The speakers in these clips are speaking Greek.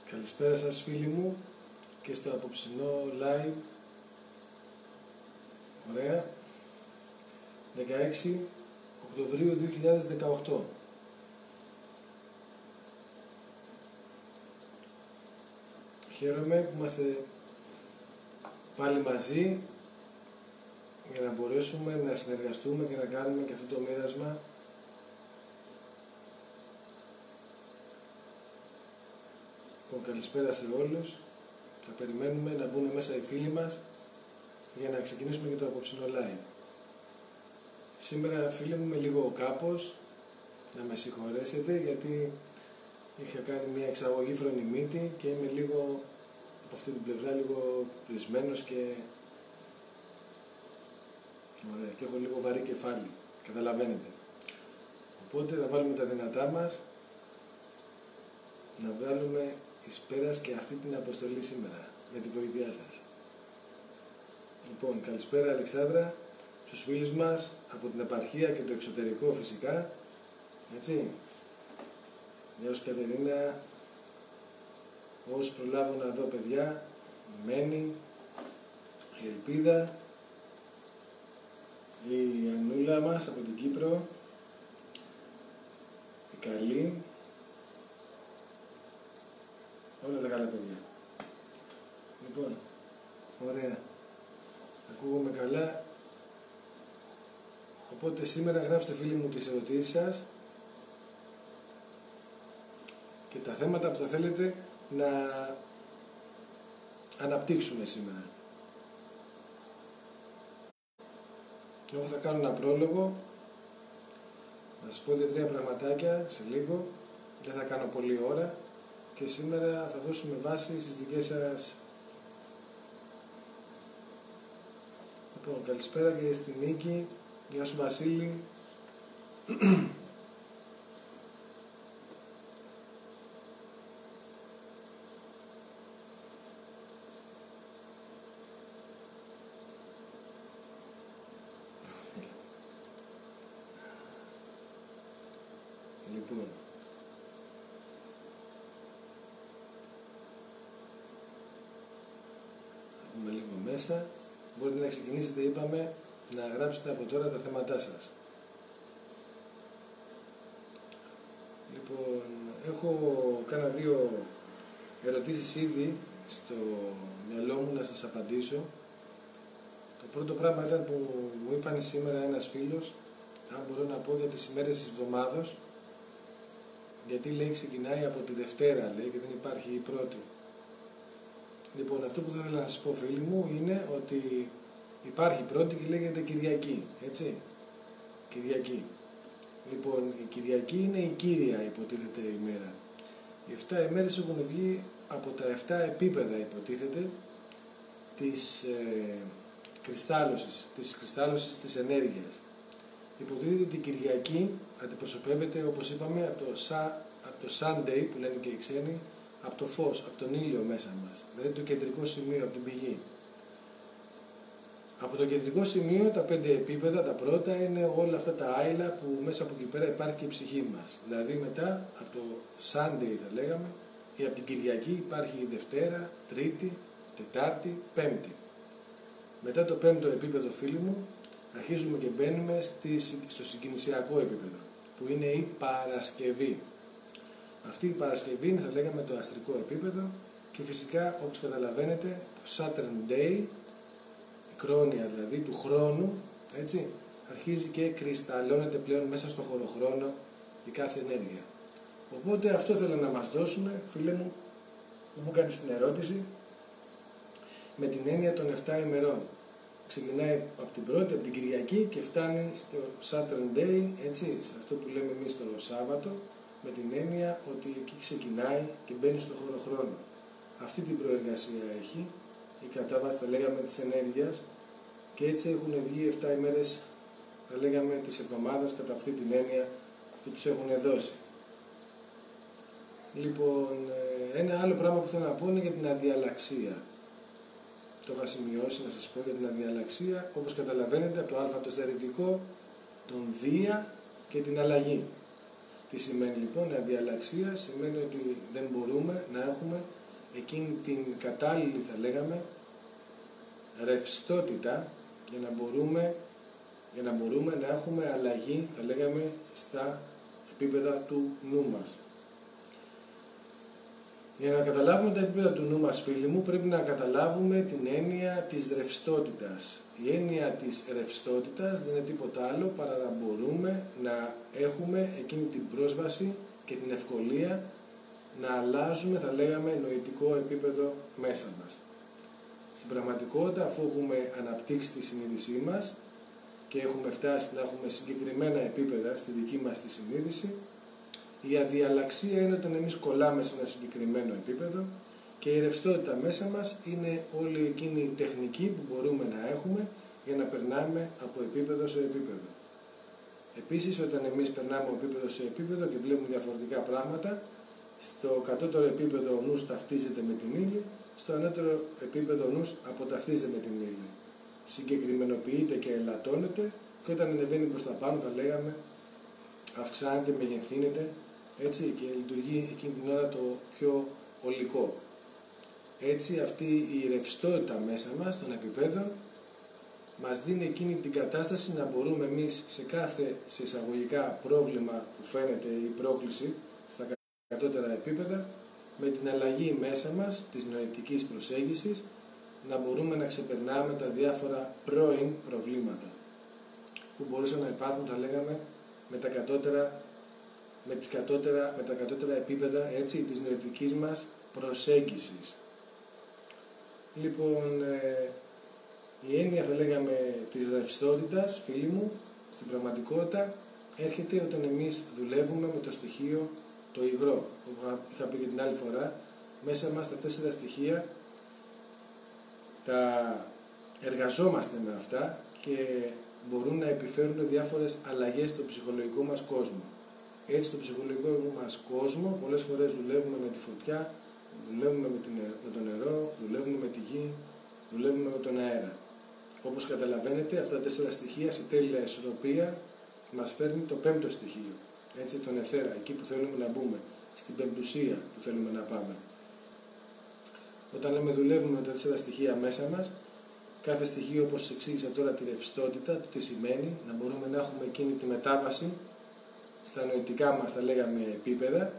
Καλησπέρα σας φίλοι μου και στο απόψινό live. Ωραία. 16 Οκτωβρίου 2018. Χαίρομαι που είμαστε πάλι μαζί για να μπορέσουμε να συνεργαστούμε και να κάνουμε και αυτό το μοίρασμα καλησπέρα σε όλους. Θα περιμένουμε να μπουν μέσα οι φίλοι μας για να ξεκινήσουμε και το απόψινό live. Σήμερα φίλοι μου είμαι λίγο κάπως, να με συγχωρέσετε γιατί είχα κάνει μια εξαγωγή φρονιμίτη και είμαι λίγο από αυτή την πλευρά λίγο πρισμένος και έχω λίγο βαρύ κεφάλι, καταλαβαίνετε. Οπότε θα βάλουμε τα δυνατά μας να βγάλουμε εις πέρας και αυτή την αποστολή σήμερα, με τη βοήθειά σας. Λοιπόν, καλησπέρα Αλεξάνδρα, στους φίλους μας από την επαρχία και το εξωτερικό φυσικά, έτσι. Γεια σου Κατερίνα, όσοι προλάβουν να δω παιδιά, η Μένη, η Ελπίδα, η Ανούλα μας από την Κύπρο, η Καλή, όλα τα καλά παιδιά. Λοιπόν, ωραία. Ακούγομαι καλά. Οπότε σήμερα γράψτε φίλοι μου τις ερωτήσεις σας και τα θέματα που θα θέλετε να αναπτύξουμε σήμερα. Εγώ θα κάνω ένα πρόλογο, να σας πω 2-3 πραγματάκια σε λίγο, δεν θα κάνω πολλή ώρα και σήμερα θα δώσουμε βάση στις δικές σας. Λοιπόν, καλησπέρα και στη Νίκη, γεια σου Βασίλη. Λοιπόν, θα πούμε λίγο μέσα. Μπορείτε να ξεκινήσετε, είπαμε, να γράψετε από τώρα τα θέματά σας. Λοιπόν, έχω κάνα 2 ερωτήσεις ήδη στο μυαλό μου να σας απαντήσω. Το πρώτο πράγμα ήταν που μου είπαν σήμερα ένας φίλος, αν μπορώ να πω για τις ημέρες της εβδομάδος, γιατί λέει ξεκινάει από τη Δευτέρα, λέει, και δεν υπάρχει η πρώτη. Λοιπόν, αυτό που θα ήθελα να σας πω φίλοι μου είναι ότι υπάρχει πρώτη και λέγεται Κυριακή, έτσι. Κυριακή. Λοιπόν, η Κυριακή είναι η κύρια υποτίθεται ημέρα. Οι 7 ημέρες έχουν βγει από τα 7 επίπεδα υποτίθεται της κρυστάλλωσης της ενέργειας. Υποτίθεται ότι η Κυριακή αντιπροσωπεύεται, όπως είπαμε, από το Sunday που λένε και οι ξένοι, από το φως, από τον ήλιο μέσα μας, δηλαδή το κεντρικό σημείο, από την πηγή. Από το κεντρικό σημείο, τα 5 επίπεδα, τα πρώτα είναι όλα αυτά τα άειλα που μέσα από εκεί πέρα υπάρχει και η ψυχή μας. Δηλαδή μετά, από το Sunday θα λέγαμε, ή από την Κυριακή υπάρχει η Δευτέρα, Τρίτη, Τετάρτη, Πέμπτη. Μετά το 5ο επίπεδο φίλοι μου, αρχίζουμε και μπαίνουμε στο συγκινησιακό επίπεδο, που είναι η Παρασκευή. Αυτή η Παρασκευή είναι, θα λέγαμε, το αστρικό επίπεδο και φυσικά, όπως καταλαβαίνετε, το Saturn Day, η κρόνια δηλαδή του χρόνου, έτσι, αρχίζει και κρυσταλλώνεται πλέον μέσα στο χωροχρόνο η κάθε ενέργεια. Οπότε αυτό θέλω να μας δώσουν, φίλε μου, που μου κάνεις την ερώτηση, με την έννοια των 7 ημερών. Ξεκινάει από την πρώτη, από την Κυριακή και φτάνει στο Saturn Day, έτσι, σε αυτό που λέμε εμείς το Σάββατο, με την έννοια ότι εκεί ξεκινάει και μπαίνει στο χωροχρόνο. Αυτή την προεργασία έχει, η κατάβαση, θα λέγαμε, της ενέργειας και έτσι έχουν βγει 7 ημέρες, θα λέγαμε, της εβδομάδας κατά αυτή την έννοια που τους έχουν δώσει. Λοιπόν, ένα άλλο πράγμα που θέλω να πω είναι για την αδιαλλαξία. Το είχα σημειώσει να σας πω για την αδιαλλαξία, όπως καταλαβαίνετε, από το α το στερετικό, τον δία και την αλλαγή. Τι σημαίνει λοιπόν αδιαλλαξία? Σημαίνει ότι δεν μπορούμε να έχουμε εκείνη την κατάλληλη, θα λέγαμε, ρευστότητα για να μπορούμε να έχουμε αλλαγή, θα λέγαμε, στα επίπεδα του νου μας. Για να καταλάβουμε τα επίπεδα του νου μας, φίλοι μου, πρέπει να καταλάβουμε την έννοια της ρευστότητας. Η έννοια της ρευστότητας δεν είναι τίποτα άλλο παρά να μπορούμε να έχουμε εκείνη την πρόσβαση και την ευκολία να αλλάζουμε, θα λέγαμε, νοητικό επίπεδο μέσα μας. Στην πραγματικότητα, αφού έχουμε αναπτύξει τη συνείδησή μας και έχουμε φτάσει να έχουμε συγκεκριμένα επίπεδα στη δική μας τη συνείδηση, η αδιαλλαξία είναι όταν εμείς κολλάμε σε ένα συγκεκριμένο επίπεδο και η ρευστότητα μέσα μας είναι όλη εκείνη η τεχνική που μπορούμε να έχουμε για να περνάμε από επίπεδο σε επίπεδο. Επίσης, όταν εμείς περνάμε από επίπεδο σε επίπεδο και βλέπουμε διαφορετικά πράγματα, στο κατώτερο επίπεδο ο νους ταυτίζεται με την ύλη, στο ανώτερο επίπεδο ο νους αποταυτίζεται με την ύλη. Συγκεκριμενοποιείται και ελαττώνεται και όταν ανεβαίνει προς τα πάνω, θα λέγαμε, αυξάνεται, μεγεθύνεται, έτσι, και λειτουργεί εκείνη την ώρα το πιο ολικό. Έτσι, αυτή η ρευστότητα μέσα μας των επιπέδων μας δίνει εκείνη την κατάσταση να μπορούμε εμείς σε εισαγωγικά πρόβλημα που φαίνεται η πρόκληση στα κατώτερα επίπεδα, με την αλλαγή μέσα μας της νοητικής προσέγγισης να μπορούμε να ξεπερνάμε τα διάφορα πρώην προβλήματα που μπορούσαν να υπάρχουν, θα λέγαμε, με τα κατώτερα επίπεδα, έτσι, της νοητικής μας προσέγγισης. Λοιπόν, η έννοια, θα λέγαμε, της ρευστότητας, φίλοι μου, στην πραγματικότητα έρχεται όταν εμείς δουλεύουμε με το στοιχείο το υγρό. Που είχα πει και την άλλη φορά, μέσα μας τα 4 στοιχεία τα εργαζόμαστε με αυτά και μπορούν να επιφέρουν διάφορες αλλαγές στο ψυχολογικό μας κόσμο. Έτσι, στο ψυχολογικό μας κόσμο πολλές φορές δουλεύουμε με τη φωτιά, δουλεύουμε με το νερό, δουλεύουμε με τη γη, δουλεύουμε με τον αέρα. Όπως καταλαβαίνετε, αυτά τα 4 στοιχεία σε τέλεια ισορροπία μας φέρνει το 5ο στοιχείο. Έτσι, τον αιθέρα, εκεί που θέλουμε να μπούμε, στην πεμπτουσία που θέλουμε να πάμε. Όταν λέμε δουλεύουμε με τα 4 στοιχεία μέσα μας, κάθε στοιχείο, όπως σας εξήγησα τώρα, τη ρευστότητα, το τι σημαίνει, να μπορούμε να έχουμε εκείνη τη μετάβαση στα νοητικά μας, τα λέγαμε, επίπεδα.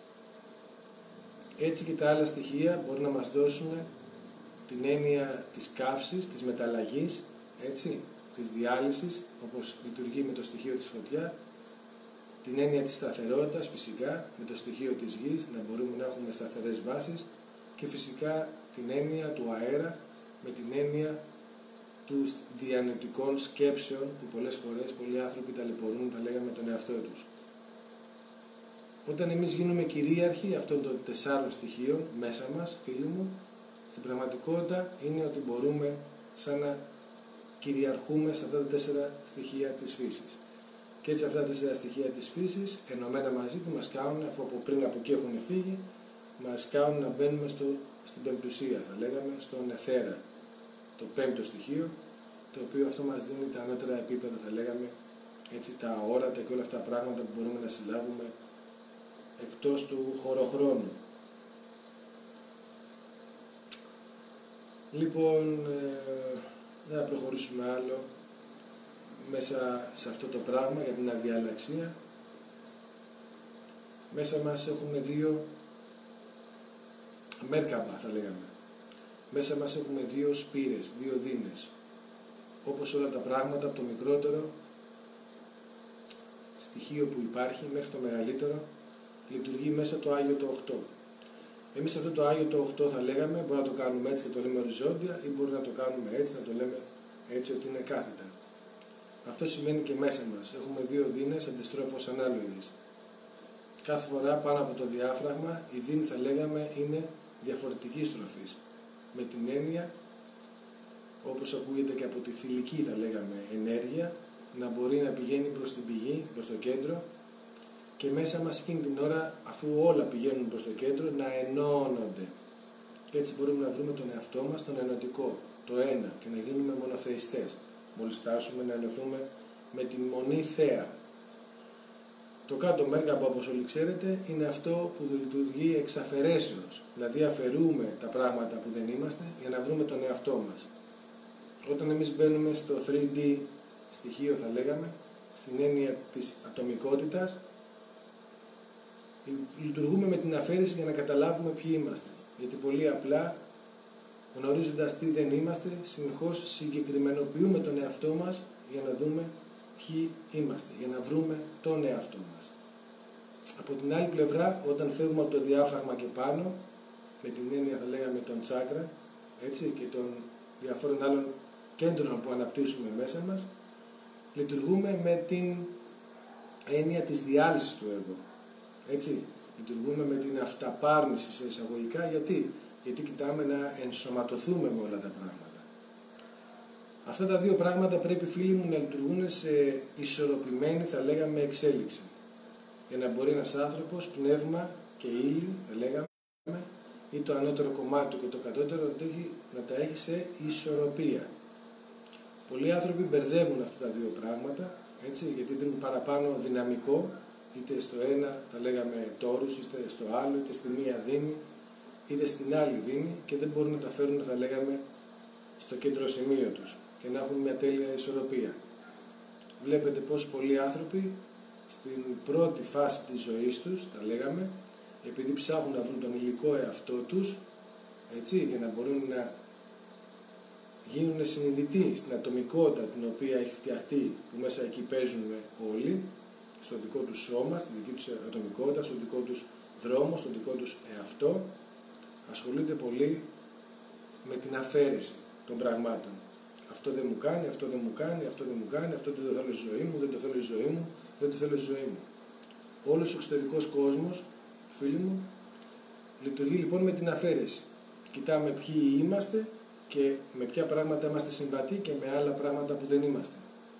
Έτσι και τα άλλα στοιχεία μπορούν να μας δώσουν την έννοια της καύσης, της μεταλλαγής, έτσι, της διάλυσης, όπως λειτουργεί με το στοιχείο της φωτιά, την έννοια της σταθερότητας, φυσικά, με το στοιχείο της γης, να μπορούμε να έχουμε σταθερές βάσεις, και φυσικά την έννοια του αέρα, με την έννοια των διανοητικών σκέψεων που πολλές φορές πολλοί άνθρωποι ταλαιπωρούν, τα λέγαμε, τον εαυτό τους. Όταν εμείς γίνουμε κυρίαρχοι αυτών των 4 στοιχείων μέσα μας, φίλοι μου, στην πραγματικότητα είναι ότι μπορούμε σαν να κυριαρχούμε σε αυτά τα 4 στοιχεία της φύσης. Και έτσι αυτά τα 4 στοιχεία της φύσης, ενωμένα μαζί του, μας κάνουν, αφού από πριν από εκεί έχουν φύγει, μας κάνουν να μπαίνουμε στην πεμπτουσία, θα λέγαμε, στον αιθέρα, το 5ο στοιχείο, το οποίο αυτό μας δίνει τα ανώτερα επίπεδα, θα λέγαμε, έτσι, τα όρατα και όλα αυτά τα πράγματα που μπορούμε να συλλάβουμε εκτός του χωροχρόνου. Λοιπόν, δεν θα προχωρήσουμε άλλο μέσα σε αυτό το πράγμα για την αδιαλλαξία. Μέσα μας έχουμε 2 μέρκαμπα, θα λέγαμε. Μέσα μας έχουμε 2 σπήρες, 2 δίνες. Όπως όλα τα πράγματα, από το μικρότερο στοιχείο που υπάρχει μέχρι το μεγαλύτερο, λειτουργεί μέσα το Άγιο το 8. Εμείς αυτό το Άγιο το 8, θα λέγαμε, μπορούμε να το κάνουμε έτσι και το λέμε οριζόντια, ή μπορούμε να το κάνουμε έτσι, να το λέμε έτσι ότι είναι κάθετα. Αυτό σημαίνει και μέσα μας. Έχουμε 2 δίνες αντιστρόφως ανάλογες. Κάθε φορά πάνω από το διάφραγμα, η δίνη, θα λέγαμε, είναι διαφορετική στροφής. Με την έννοια, όπως ακούγεται και από τη θηλυκή, θα λέγαμε, ενέργεια, να μπορεί να πηγαίνει προς την πηγή, προς το κέντρο, και μέσα μας εκείνη την ώρα, αφού όλα πηγαίνουν προς το κέντρο, να ενώνονται. Και έτσι μπορούμε να βρούμε τον εαυτό μας, τον ενωτικό, το ένα, και να γίνουμε μονοθεϊστές. Μόλις φτάσουμε να ενωθούμε με την μονή θέα. Το κάτω μέργαμπο, όπως όλοι ξέρετε, είναι αυτό που λειτουργεί εξ αφαιρέσεως. Δηλαδή αφαιρούμε τα πράγματα που δεν είμαστε για να βρούμε τον εαυτό μας. Όταν εμείς μπαίνουμε στο 3D στοιχείο, θα λέγαμε, στην έννοια της ατομικότητας, λειτουργούμε με την αφαίρεση για να καταλάβουμε ποιοι είμαστε. Γιατί πολύ απλά, γνωρίζοντας τι δεν είμαστε, συνεχώς συγκεκριμενοποιούμε τον εαυτό μας για να δούμε ποιοι είμαστε, για να βρούμε τον εαυτό μας. Από την άλλη πλευρά, όταν φεύγουμε από το διάφραγμα και πάνω, με την έννοια, θα λέγαμε, των τσάκρα, έτσι, και των διαφόρων άλλων κέντρων που αναπτύσσουμε μέσα μας, λειτουργούμε με την έννοια της διάλυσης του εγώ. Έτσι, λειτουργούμε με την αυταπάρνηση σε εισαγωγικά. Γιατί κοιτάμε να ενσωματωθούμε με όλα τα πράγματα. Αυτά τα δύο πράγματα πρέπει, φίλοι μου, να λειτουργούν σε ισορροπημένη, θα λέγαμε, εξέλιξη. Για να μπορεί ένας άνθρωπος, πνεύμα και ύλη, θα λέγαμε, ή το ανώτερο κομμάτι του και το κατώτερο, να τα έχει σε ισορροπία. Πολλοί άνθρωποι μπερδεύουν αυτά τα δύο πράγματα, έτσι, γιατί δίνουν παραπάνω δυναμικό, είτε στο ένα, θα λέγαμε, τόρους, είτε στο άλλο, είτε στη μία δίνει, είτε στην άλλη δίνει, και δεν μπορούν να τα φέρουν, θα λέγαμε, στο κέντρο σημείο τους και να έχουν μια τέλεια ισορροπία. Βλέπετε πως πολλοί άνθρωποι στην πρώτη φάση της ζωής τους, θα λέγαμε, επειδή ψάχνουν να βρουν τον υλικό εαυτό τους, έτσι, για να μπορούν να γίνουν συνειδητοί στην ατομικότητα την οποία έχει φτιαχτεί, που μέσα εκεί παίζουν όλοι, στο δικό τους σώμα, στη δική τους ατομικότητα, στο δικό τους δρόμο, στο δικό τους εαυτό, ασχολούνται πολύ με την αφαίρεση των πραγμάτων. Αυτό δεν μου κάνει, αυτό δεν μου κάνει, αυτό δεν μου κάνει, αυτό δεν το θέλω στη ζωή μου, δεν το θέλω στη ζωή μου, δεν το θέλω στη ζωή μου. Όλος ο εξωτερικός κόσμος, φίλοι μου, λειτουργεί λοιπόν με την αφαίρεση. Κοιτάμε ποιοι είμαστε και με ποια πράγματα είμαστε συμβατοί και με άλλα πράγματα που δεν είμαστε.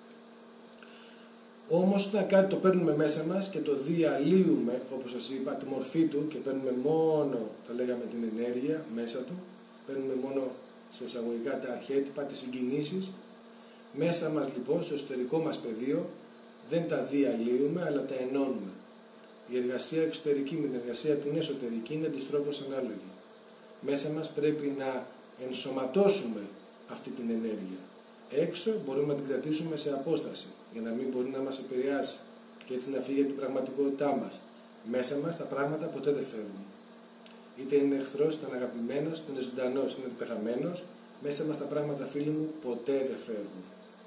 Όμως όταν κάτι το παίρνουμε μέσα μας και το διαλύουμε, όπως σας είπα, τη μορφή του, και παίρνουμε μόνο, θα λέγαμε, την ενέργεια μέσα του, παίρνουμε μόνο σε εισαγωγικά τα αρχέτυπα, τις συγκινήσεις, μέσα μας λοιπόν, στο εσωτερικό μας πεδίο, δεν τα διαλύουμε αλλά τα ενώνουμε. Η εργασία εξωτερική με την εργασία την εσωτερική είναι αντιστρόφως ανάλογη. Μέσα μας πρέπει να ενσωματώσουμε αυτή την ενέργεια. Έξω μπορούμε να την κρατήσουμε σε απόσταση, για να μην μπορεί να μας επηρεάσει και έτσι να φύγει από την πραγματικότητά μας. Μέσα μας τα πράγματα ποτέ δεν φεύγουν. Είτε είναι εχθρός, είτε είναι αγαπημένος, είτε είναι ζωντανός, είτε είναι πεθαμένος, μέσα μας τα πράγματα, φίλοι μου, ποτέ δεν φεύγουν.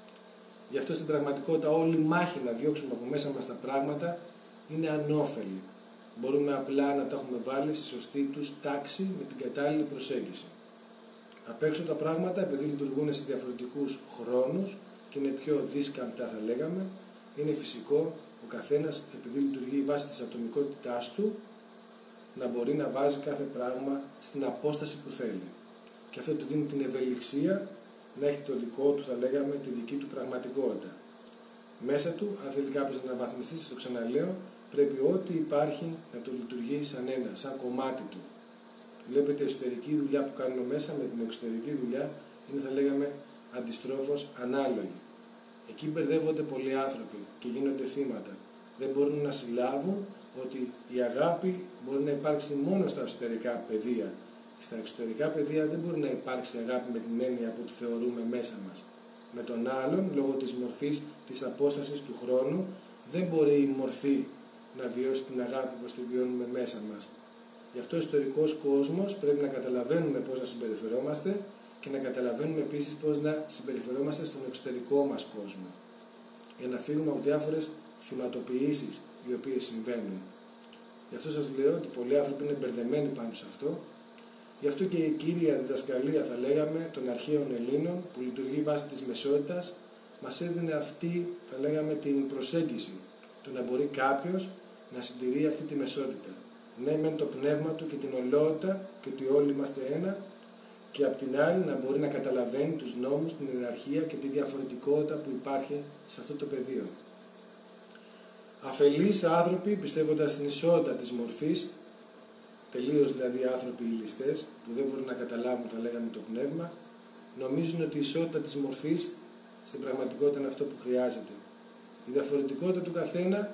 Γι' αυτό στην πραγματικότητα όλη η μάχη να διώξουμε από μέσα μας τα πράγματα είναι ανώφελη. Μπορούμε απλά να τα έχουμε βάλει στη σωστή τους τάξη με την κατάλληλη προσέγγιση. Απ' έξω τα πράγματα, επειδή λειτουργούν σε διαφορετικούς χρόνους και είναι πιο δίσκαμπτα, θα λέγαμε, είναι φυσικό ο καθένας, επειδή λειτουργεί βάσει της ατομικότητάς του, να μπορεί να βάζει κάθε πράγμα στην απόσταση που θέλει. Και αυτό του δίνει την ευελιξία να έχει το δικό του, θα λέγαμε, τη δική του πραγματικότητα. Μέσα του, αν θέλει κάποιος να αναβαθμιστεί, το ξαναλέω, πρέπει ό,τι υπάρχει να το λειτουργεί σαν ένα, σαν κομμάτι του. Βλέπετε, η εσωτερική δουλειά που κάνουμε μέσα με την εξωτερική δουλειά είναι, θα λέγαμε, αντιστρόφως ανάλογη. Εκεί μπερδεύονται πολλοί άνθρωποι και γίνονται θύματα. Δεν μπορούν να συλλάβουν ότι η αγάπη μπορεί να υπάρξει μόνο στα εσωτερικά πεδία. Στα εξωτερικά πεδία δεν μπορεί να υπάρξει αγάπη με την έννοια που τη θεωρούμε μέσα μας. Με τον άλλον, λόγω της μορφής της απόστασης του χρόνου, δεν μπορεί η μορφή να βιώσει την αγάπη όπως τη βιώνουμε μέσα μας. Γι' αυτό ο ιστορικός κόσμος πρέπει να καταλαβαίνουμε πώς να συμπεριφερόμαστε και να καταλαβαίνουμε επίσης πώς να συμπεριφερόμαστε στον εξωτερικό μας κόσμο. Για να φύγουμε από διάφορες θυματοποιήσεις οι οποίες συμβαίνουν. Γι' αυτό σας λέω ότι πολλοί άνθρωποι είναι μπερδεμένοι πάνω σε αυτό. Γι' αυτό και η κύρια διδασκαλία, θα λέγαμε, των αρχαίων Ελλήνων, που λειτουργεί βάσει της μεσότητας, μας έδινε αυτή, θα λέγαμε, την προσέγγιση. Το να μπορεί κάποιος να συντηρεί αυτή τη μεσότητα. Ναι, μεν το πνεύμα του και την ολότητα και ότι όλοι είμαστε ένα, και απ' την άλλη να μπορεί να καταλαβαίνει τους νόμους, την ιεραρχία και τη διαφορετικότητα που υπάρχει σε αυτό το πεδίο. Αφελείς άνθρωποι, πιστεύοντας στην ισότητα της μορφής, τελείως δηλαδή άνθρωποι ηλιστές, που δεν μπορούν να καταλάβουν, θα λέγαμε, το πνεύμα, νομίζουν ότι η ισότητα της μορφής στην πραγματικότητα είναι αυτό που χρειάζεται. Η διαφορετικότητα του καθένα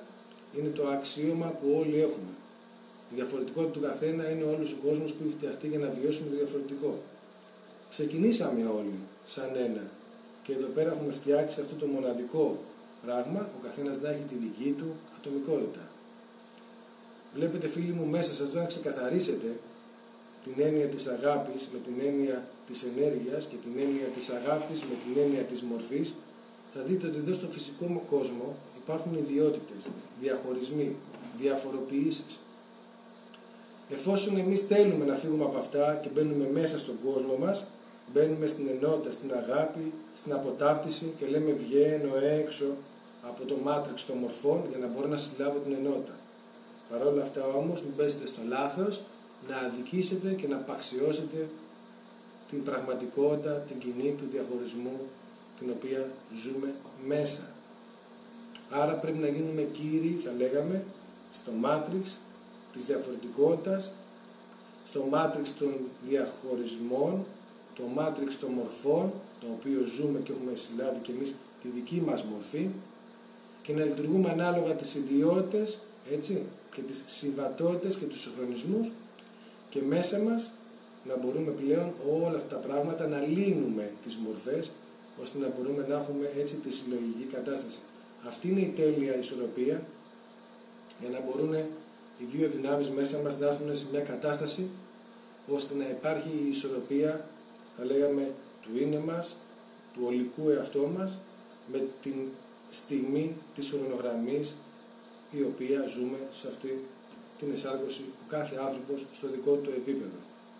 είναι το αξίωμα που όλοι έχουμε. Η διαφορετικότητα του καθένα είναι όλος ο κόσμος που έχει φτιαχτεί για να βιώσουμε το διαφορετικό. Ξεκινήσαμε όλοι σαν ένα και εδώ πέρα έχουμε φτιάξει αυτό το μοναδικό πράγμα, ο καθένας να έχει τη δική του ατομικότητα. Βλέπετε φίλοι μου μέσα σας να ξεκαθαρίσετε την έννοια της αγάπης με την έννοια της ενέργειας και την έννοια της αγάπης με την έννοια της μορφής, θα δείτε ότι εδώ στο φυσικό κόσμο υπάρχουν ιδιότητες, διαχωρισμοί, διαφοροποιήσεις. Εφόσον εμείς θέλουμε να φύγουμε από αυτά και μπαίνουμε μέσα στον κόσμο μας, μπαίνουμε στην ενότητα, στην αγάπη, στην αποτάптιση και λέμε βγαίνω έξω από το μάτριξ των μορφών για να μπορώ να συλλάβω την ενότητα. Παρ' όλα αυτά όμως μην παίζετε στο λάθος να αδικήσετε και να απαξιώσετε την πραγματικότητα, την κοινή του διαχωρισμού την οποία ζούμε μέσα. Άρα πρέπει να γίνουμε κύριοι, θα λέγαμε, στο μάτριξ της διαφορετικότητας, στο μάτριξ των διαχωρισμών, το μάτριξ των μορφών, το οποίο ζούμε και έχουμε συλλάβει και εμείς τη δική μας μορφή, και να λειτουργούμε ανάλογα τις ιδιότητες, έτσι, και τις συμβατότητες και τους συγχρονισμούς, και μέσα μας να μπορούμε πλέον όλα αυτά τα πράγματα να λύνουμε τις μορφές, ώστε να μπορούμε να έχουμε έτσι τη συλλογική κατάσταση. Αυτή είναι η τέλεια ισορροπία, για να μπορούν οι δύο δυνάμεις μέσα μας να έρθουν σε μια κατάσταση ώστε να υπάρχει η ισορροπία, θα λέγαμε, του είναι μας, του ολικού εαυτό μας, με την στιγμή της ουρανογραμμής η οποία ζούμε σε αυτή την εσάρκωση ο κάθε άνθρωπος στο δικό του επίπεδο.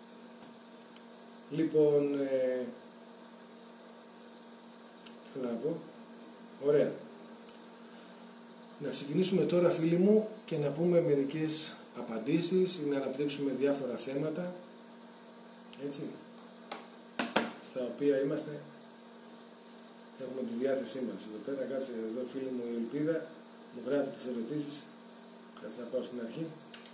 Λοιπόν, θέλω να πω, ωραία. Να ξεκινήσουμε τώρα φίλοι μου και να πούμε μερικές απαντήσεις ή να αναπτύξουμε διάφορα θέματα, έτσι, στα οποία έχουμε τη διάθεσή μας. Εδώ πέρα, κάτσε εδώ φίλοι μου η Ελπίδα, μου γράφει τις ερωτήσεις, κάτσε να πάω στην αρχή.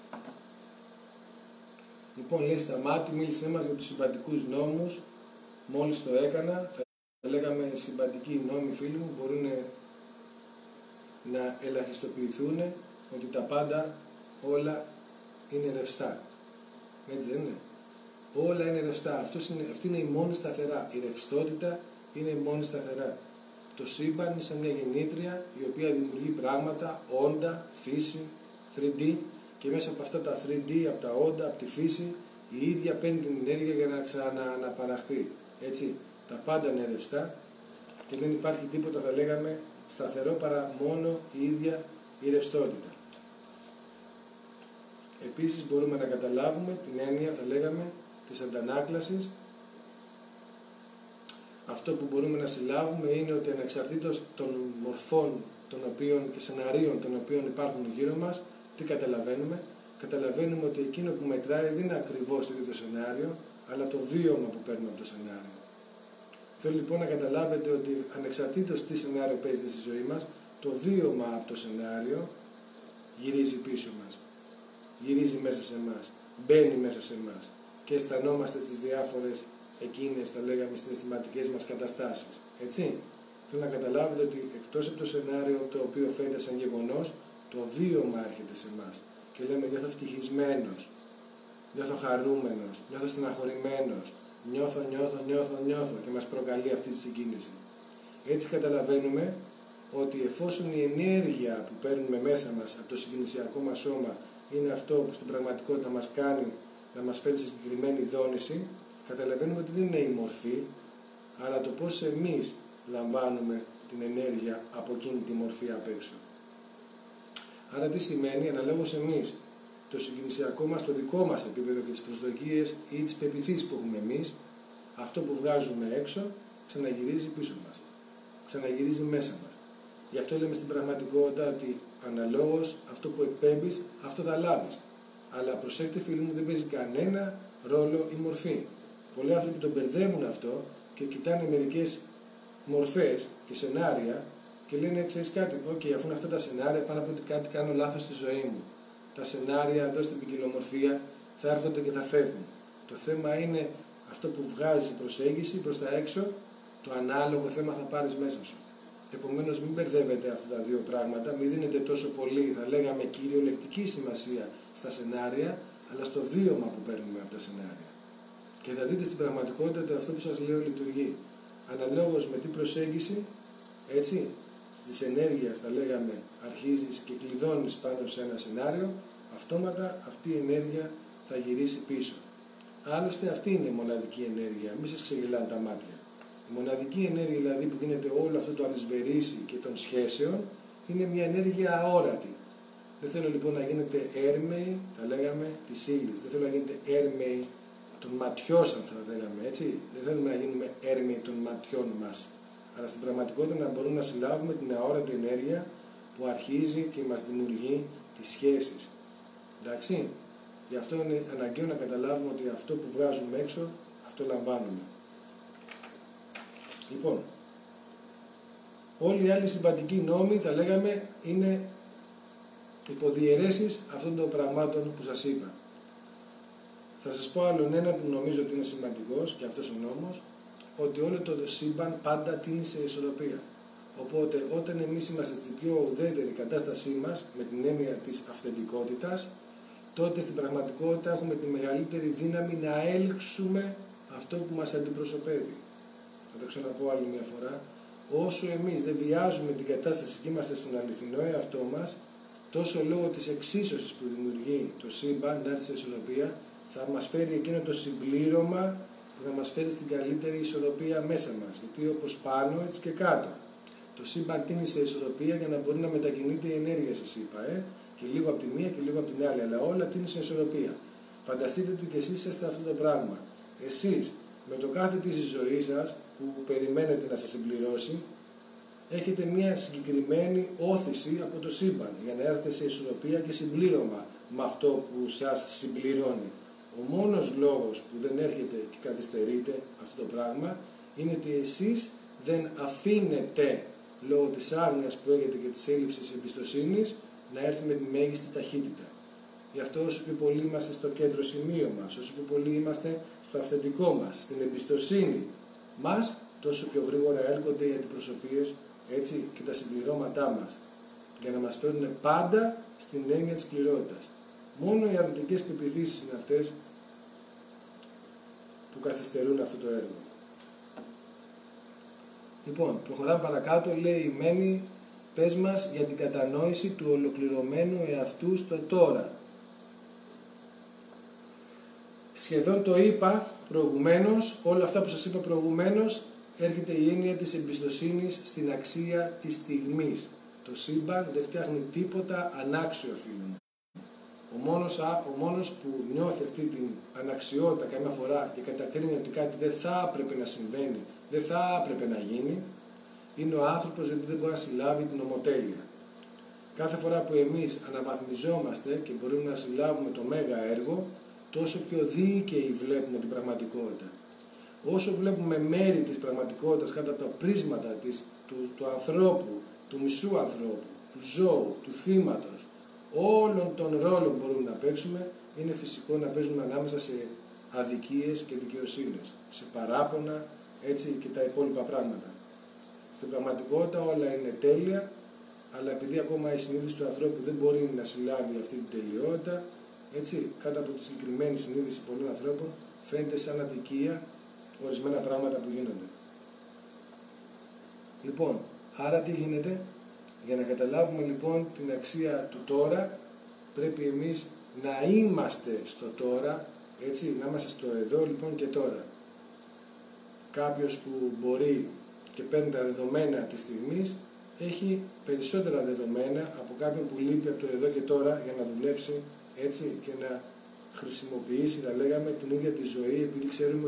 Λοιπόν, λέει Σταμάτη, μίλησέ μας για τους συμπαντικούς νόμους, μόλις το έκανα, θα λέγαμε συμπαντικοί νόμοι φίλοι μου, μπορούν να ελαχιστοποιηθούν, ότι τα πάντα όλα είναι ρευστά. Έτσι δεν είναι? Όλα είναι ρευστά. Αυτή είναι η μόνη σταθερά. Η ρευστότητα είναι η μόνη σταθερά. Το σύμπαν είναι σαν μια γεννήτρια η οποία δημιουργεί πράγματα, όντα, φύση, 3D, και μέσα από αυτά τα 3D, από τα όντα, από τη φύση, η ίδια παίρνει την ενέργεια για να ξανααναπαραχθεί. Έτσι, τα πάντα είναι ρευστά και δεν υπάρχει τίποτα, θα λέγαμε, σταθερό παρά μόνο η ίδια η ρευστότητα. Επίσης μπορούμε να καταλάβουμε την έννοια, θα λέγαμε, της αντανάκλασης. Αυτό που μπορούμε να συλλάβουμε είναι ότι ανεξαρτήτως των μορφών των οποίων και σεναρίων των οποίων υπάρχουν γύρω μας, τι καταλαβαίνουμε? Καταλαβαίνουμε ότι εκείνο που μετράει δεν είναι ακριβώς το ίδιο το σενάριο, αλλά το βίωμα που παίρνουμε από το σενάριο. Θέλω λοιπόν να καταλάβετε ότι ανεξαρτήτως τι σενάριο παίζεται στη ζωή μας, το βίωμα από το σενάριο γυρίζει πίσω μας. Γυρίζει μέσα σε εμάς, μπαίνει μέσα σε εμάς και αισθανόμαστε τις διάφορες εκείνες, θα λέγαμε, συναισθηματικές μας καταστάσεις. Έτσι, θέλω να καταλάβετε ότι εκτός από το σενάριο το οποίο φαίνεται σαν γεγονός, το βίωμα έρχεται σε εμάς και λέμε νιώθω ευτυχισμένος, νιώθω χαρούμενος, νιώθω στεναχωρημένος, νιώθω και μας προκαλεί αυτή τη συγκίνηση. Έτσι καταλαβαίνουμε ότι εφόσον η ενέργεια που παίρνουμε μέσα μας από το συγκινησιακό μας σώμα είναι αυτό που στην πραγματικότητα μας κάνει να μας φέρει σε συγκεκριμένη δόνηση, καταλαβαίνουμε ότι δεν είναι η μορφή, αλλά το πώς εμείς λαμβάνουμε την ενέργεια από εκείνη τη μορφή απ' έξω. Άρα τι σημαίνει? Αναλόγως εμείς το συγκινησιακό μας, το δικό μας επίπεδο και τις προσδοκίες ή τις πεποιθήσεις που έχουμε εμείς, αυτό που βγάζουμε έξω ξαναγυρίζει πίσω μας, ξαναγυρίζει μέσα μας. Γι' αυτό λέμε στην πραγματικότητα ότι αναλόγως αυτό που εκπέμπεις, αυτό θα λάβεις. Αλλά προσέξτε φίλοι μου, δεν παίζει κανένα ρόλο η μορφή. Πολλοί άνθρωποι τον μπερδεύουν αυτό και κοιτάνε μερικές μορφές και σενάρια και λένε, ξέρεις κάτι, αφού είναι αυτά τα σενάρια, πάνω από ότι κάτι κάνω λάθος στη ζωή μου. Τα σενάρια εδώ στην ποικιλομορφία θα έρχονται και θα φεύγουν. Το θέμα είναι αυτό που βγάζει η προσέγγιση προς τα έξω, το ανάλογο θέμα θα πάρεις μέσα σου. Επομένως μην μπερδεύετε αυτά τα δύο πράγματα, μην δίνετε τόσο πολύ, θα λέγαμε, κυριολεκτική σημασία στα σενάρια, αλλά στο βίωμα που παίρνουμε από τα σενάρια. Και θα δείτε στην πραγματικότητα ότι αυτό που σας λέω λειτουργεί. Αναλόγως με τι προσέγγιση, έτσι, της ενέργειας, θα λέγαμε, αρχίζεις και κλειδώνεις πάνω σε ένα σενάριο, αυτόματα αυτή η ενέργεια θα γυρίσει πίσω. Άλλωστε αυτή είναι η μοναδική ενέργεια, μη σας ξεγελάνε τα μάτια. Η μοναδική ενέργεια δηλαδή που γίνεται όλο αυτό το αλυσβερίσι και των σχέσεων είναι μια ενέργεια αόρατη. Δεν θέλω λοιπόν να γίνετε έρμεοι, θα λέγαμε, της ύλης. Δεν θέλω να γίνετε έρμεοι των ματιών, αν θα λέγαμε, έτσι. Δεν θέλουμε να γίνουμε έρμεοι των ματιών μας. Αλλά στην πραγματικότητα να μπορούμε να συλλάβουμε την αόρατη ενέργεια που αρχίζει και μας δημιουργεί τις σχέσεις. Εντάξει. Γι' αυτό είναι αναγκαίο να καταλάβουμε ότι αυτό που βγάζουμε έξω, αυτό λαμβάνουμε. Λοιπόν, όλοι οι άλλοι συμβατικοί νόμοι, θα λέγαμε, είναι υποδιαιρέσεις αυτών των πραγμάτων που σας είπα. Θα σας πω άλλον ένα που νομίζω ότι είναι σημαντικός, και αυτός ο νόμος, ότι όλο το σύμπαν πάντα τίνει σε ισορροπία. Οπότε, όταν εμείς είμαστε στην πιο ουδέτερη κατάστασή μας, με την έννοια της αυθεντικότητας, τότε στην πραγματικότητα έχουμε τη μεγαλύτερη δύναμη να έλξουμε αυτό που μας αντιπροσωπεύει. Θα το ξαναπώ άλλη μια φορά. Όσο εμείς δεν βιάζουμε την κατάσταση και είμαστε στον αληθινό εαυτό μας, τόσο λόγω της εξίσωσης που δημιουργεί το σύμπαν, να έρθει σε ισορροπία, θα μας φέρει εκείνο το συμπλήρωμα που θα μας φέρει στην καλύτερη ισορροπία μέσα μας. Γιατί όπως πάνω, έτσι και κάτω. Το σύμπαν τίνει σε ισορροπία για να μπορεί να μετακινείται η ενέργεια, σας είπα, και λίγο από τη μία και λίγο από την άλλη, αλλά όλα τίνουν σε ισορροπία. Φανταστείτε ότι και εσείς είστε αυτό το πράγμα. Εσείς με το κάθε της ζωής σας που περιμένετε να σας συμπληρώσει, έχετε μια συγκεκριμένη όθηση από το σύμπαν για να έρθετε σε ισορροπία και συμπλήρωμα με αυτό που σας συμπληρώνει. Ο μόνος λόγος που δεν έρχεται και καθυστερείτε αυτό το πράγμα είναι ότι εσείς δεν αφήνετε, λόγω της άγνοιας που έχετε και της έλλειψης εμπιστοσύνης, να έρθει με τη μέγιστη ταχύτητα. Γι' αυτό όσο πιο πολύ είμαστε στο κέντρο σημείο μας, όσο πιο πολύ είμαστε στο αυθεντικό μας, στην εμπιστοσύνη μας, τόσο πιο γρήγορα έρχονται οι αντιπροσωπείες, έτσι, και τα συμπληρώματά μας, για να μας φέρουν πάντα στην έννοια της πληρότητας. Μόνο οι αρνητικές πεποιθήσεις είναι αυτές που καθυστερούν αυτό το έργο. Λοιπόν, προχωράμε παρακάτω, λέει η Μένη, πες μας για την κατανόηση του ολοκληρωμένου εαυτού στο τώρα. Σχεδόν το είπα προηγουμένως, όλα αυτά που σας είπα προηγουμένως, έρχεται η έννοια της εμπιστοσύνης στην αξία της στιγμής. Το σύμπαν δεν φτιάχνει τίποτα ανάξιο, φίλοι μου. Ο μόνος που νιώθει αυτή την αναξιότητα καμιά φορά και κατακρίνει ότι κάτι δεν θα έπρεπε να συμβαίνει, δεν θα έπρεπε να γίνει, είναι ο άνθρωπος, γιατί δεν μπορεί να συλλάβει την ομοτέλεια. Κάθε φορά που εμείς αναβαθμιζόμαστε και μπορούμε να συλλάβουμε το μέγα έργο, τόσο πιο δίκαιοι βλέπουμε την πραγματικότητα. Όσο βλέπουμε μέρη της πραγματικότητας κάτω από τα πρίσματα του ανθρώπου, του μισού ανθρώπου, του ζώου, του θύματος, όλων των ρόλων που μπορούμε να παίξουμε, είναι φυσικό να παίζουμε ανάμεσα σε αδικίες και δικαιοσύνες, σε παράπονα, έτσι, και τα υπόλοιπα πράγματα. Στην πραγματικότητα όλα είναι τέλεια, αλλά επειδή ακόμα η συνείδηση του ανθρώπου δεν μπορεί να συλλάβει αυτή την τελειότητα, έτσι, κάτω από τη συγκεκριμένη συνείδηση πολλών ανθρώπων, φαίνεται σαν αδικία ορισμένα πράγματα που γίνονται. Λοιπόν, άρα τι γίνεται? Για να καταλάβουμε λοιπόν την αξία του τώρα, πρέπει εμείς να είμαστε στο τώρα, έτσι, να είμαστε στο εδώ λοιπόν και τώρα. Κάποιος που μπορεί και παίρνει τα δεδομένα της στιγμής, έχει περισσότερα δεδομένα από κάποιον που λείπει από το εδώ και τώρα για να δουλέψει, έτσι, και να χρησιμοποιήσει, θα λέγαμε, την ίδια τη ζωή, επειδή ξέρουμε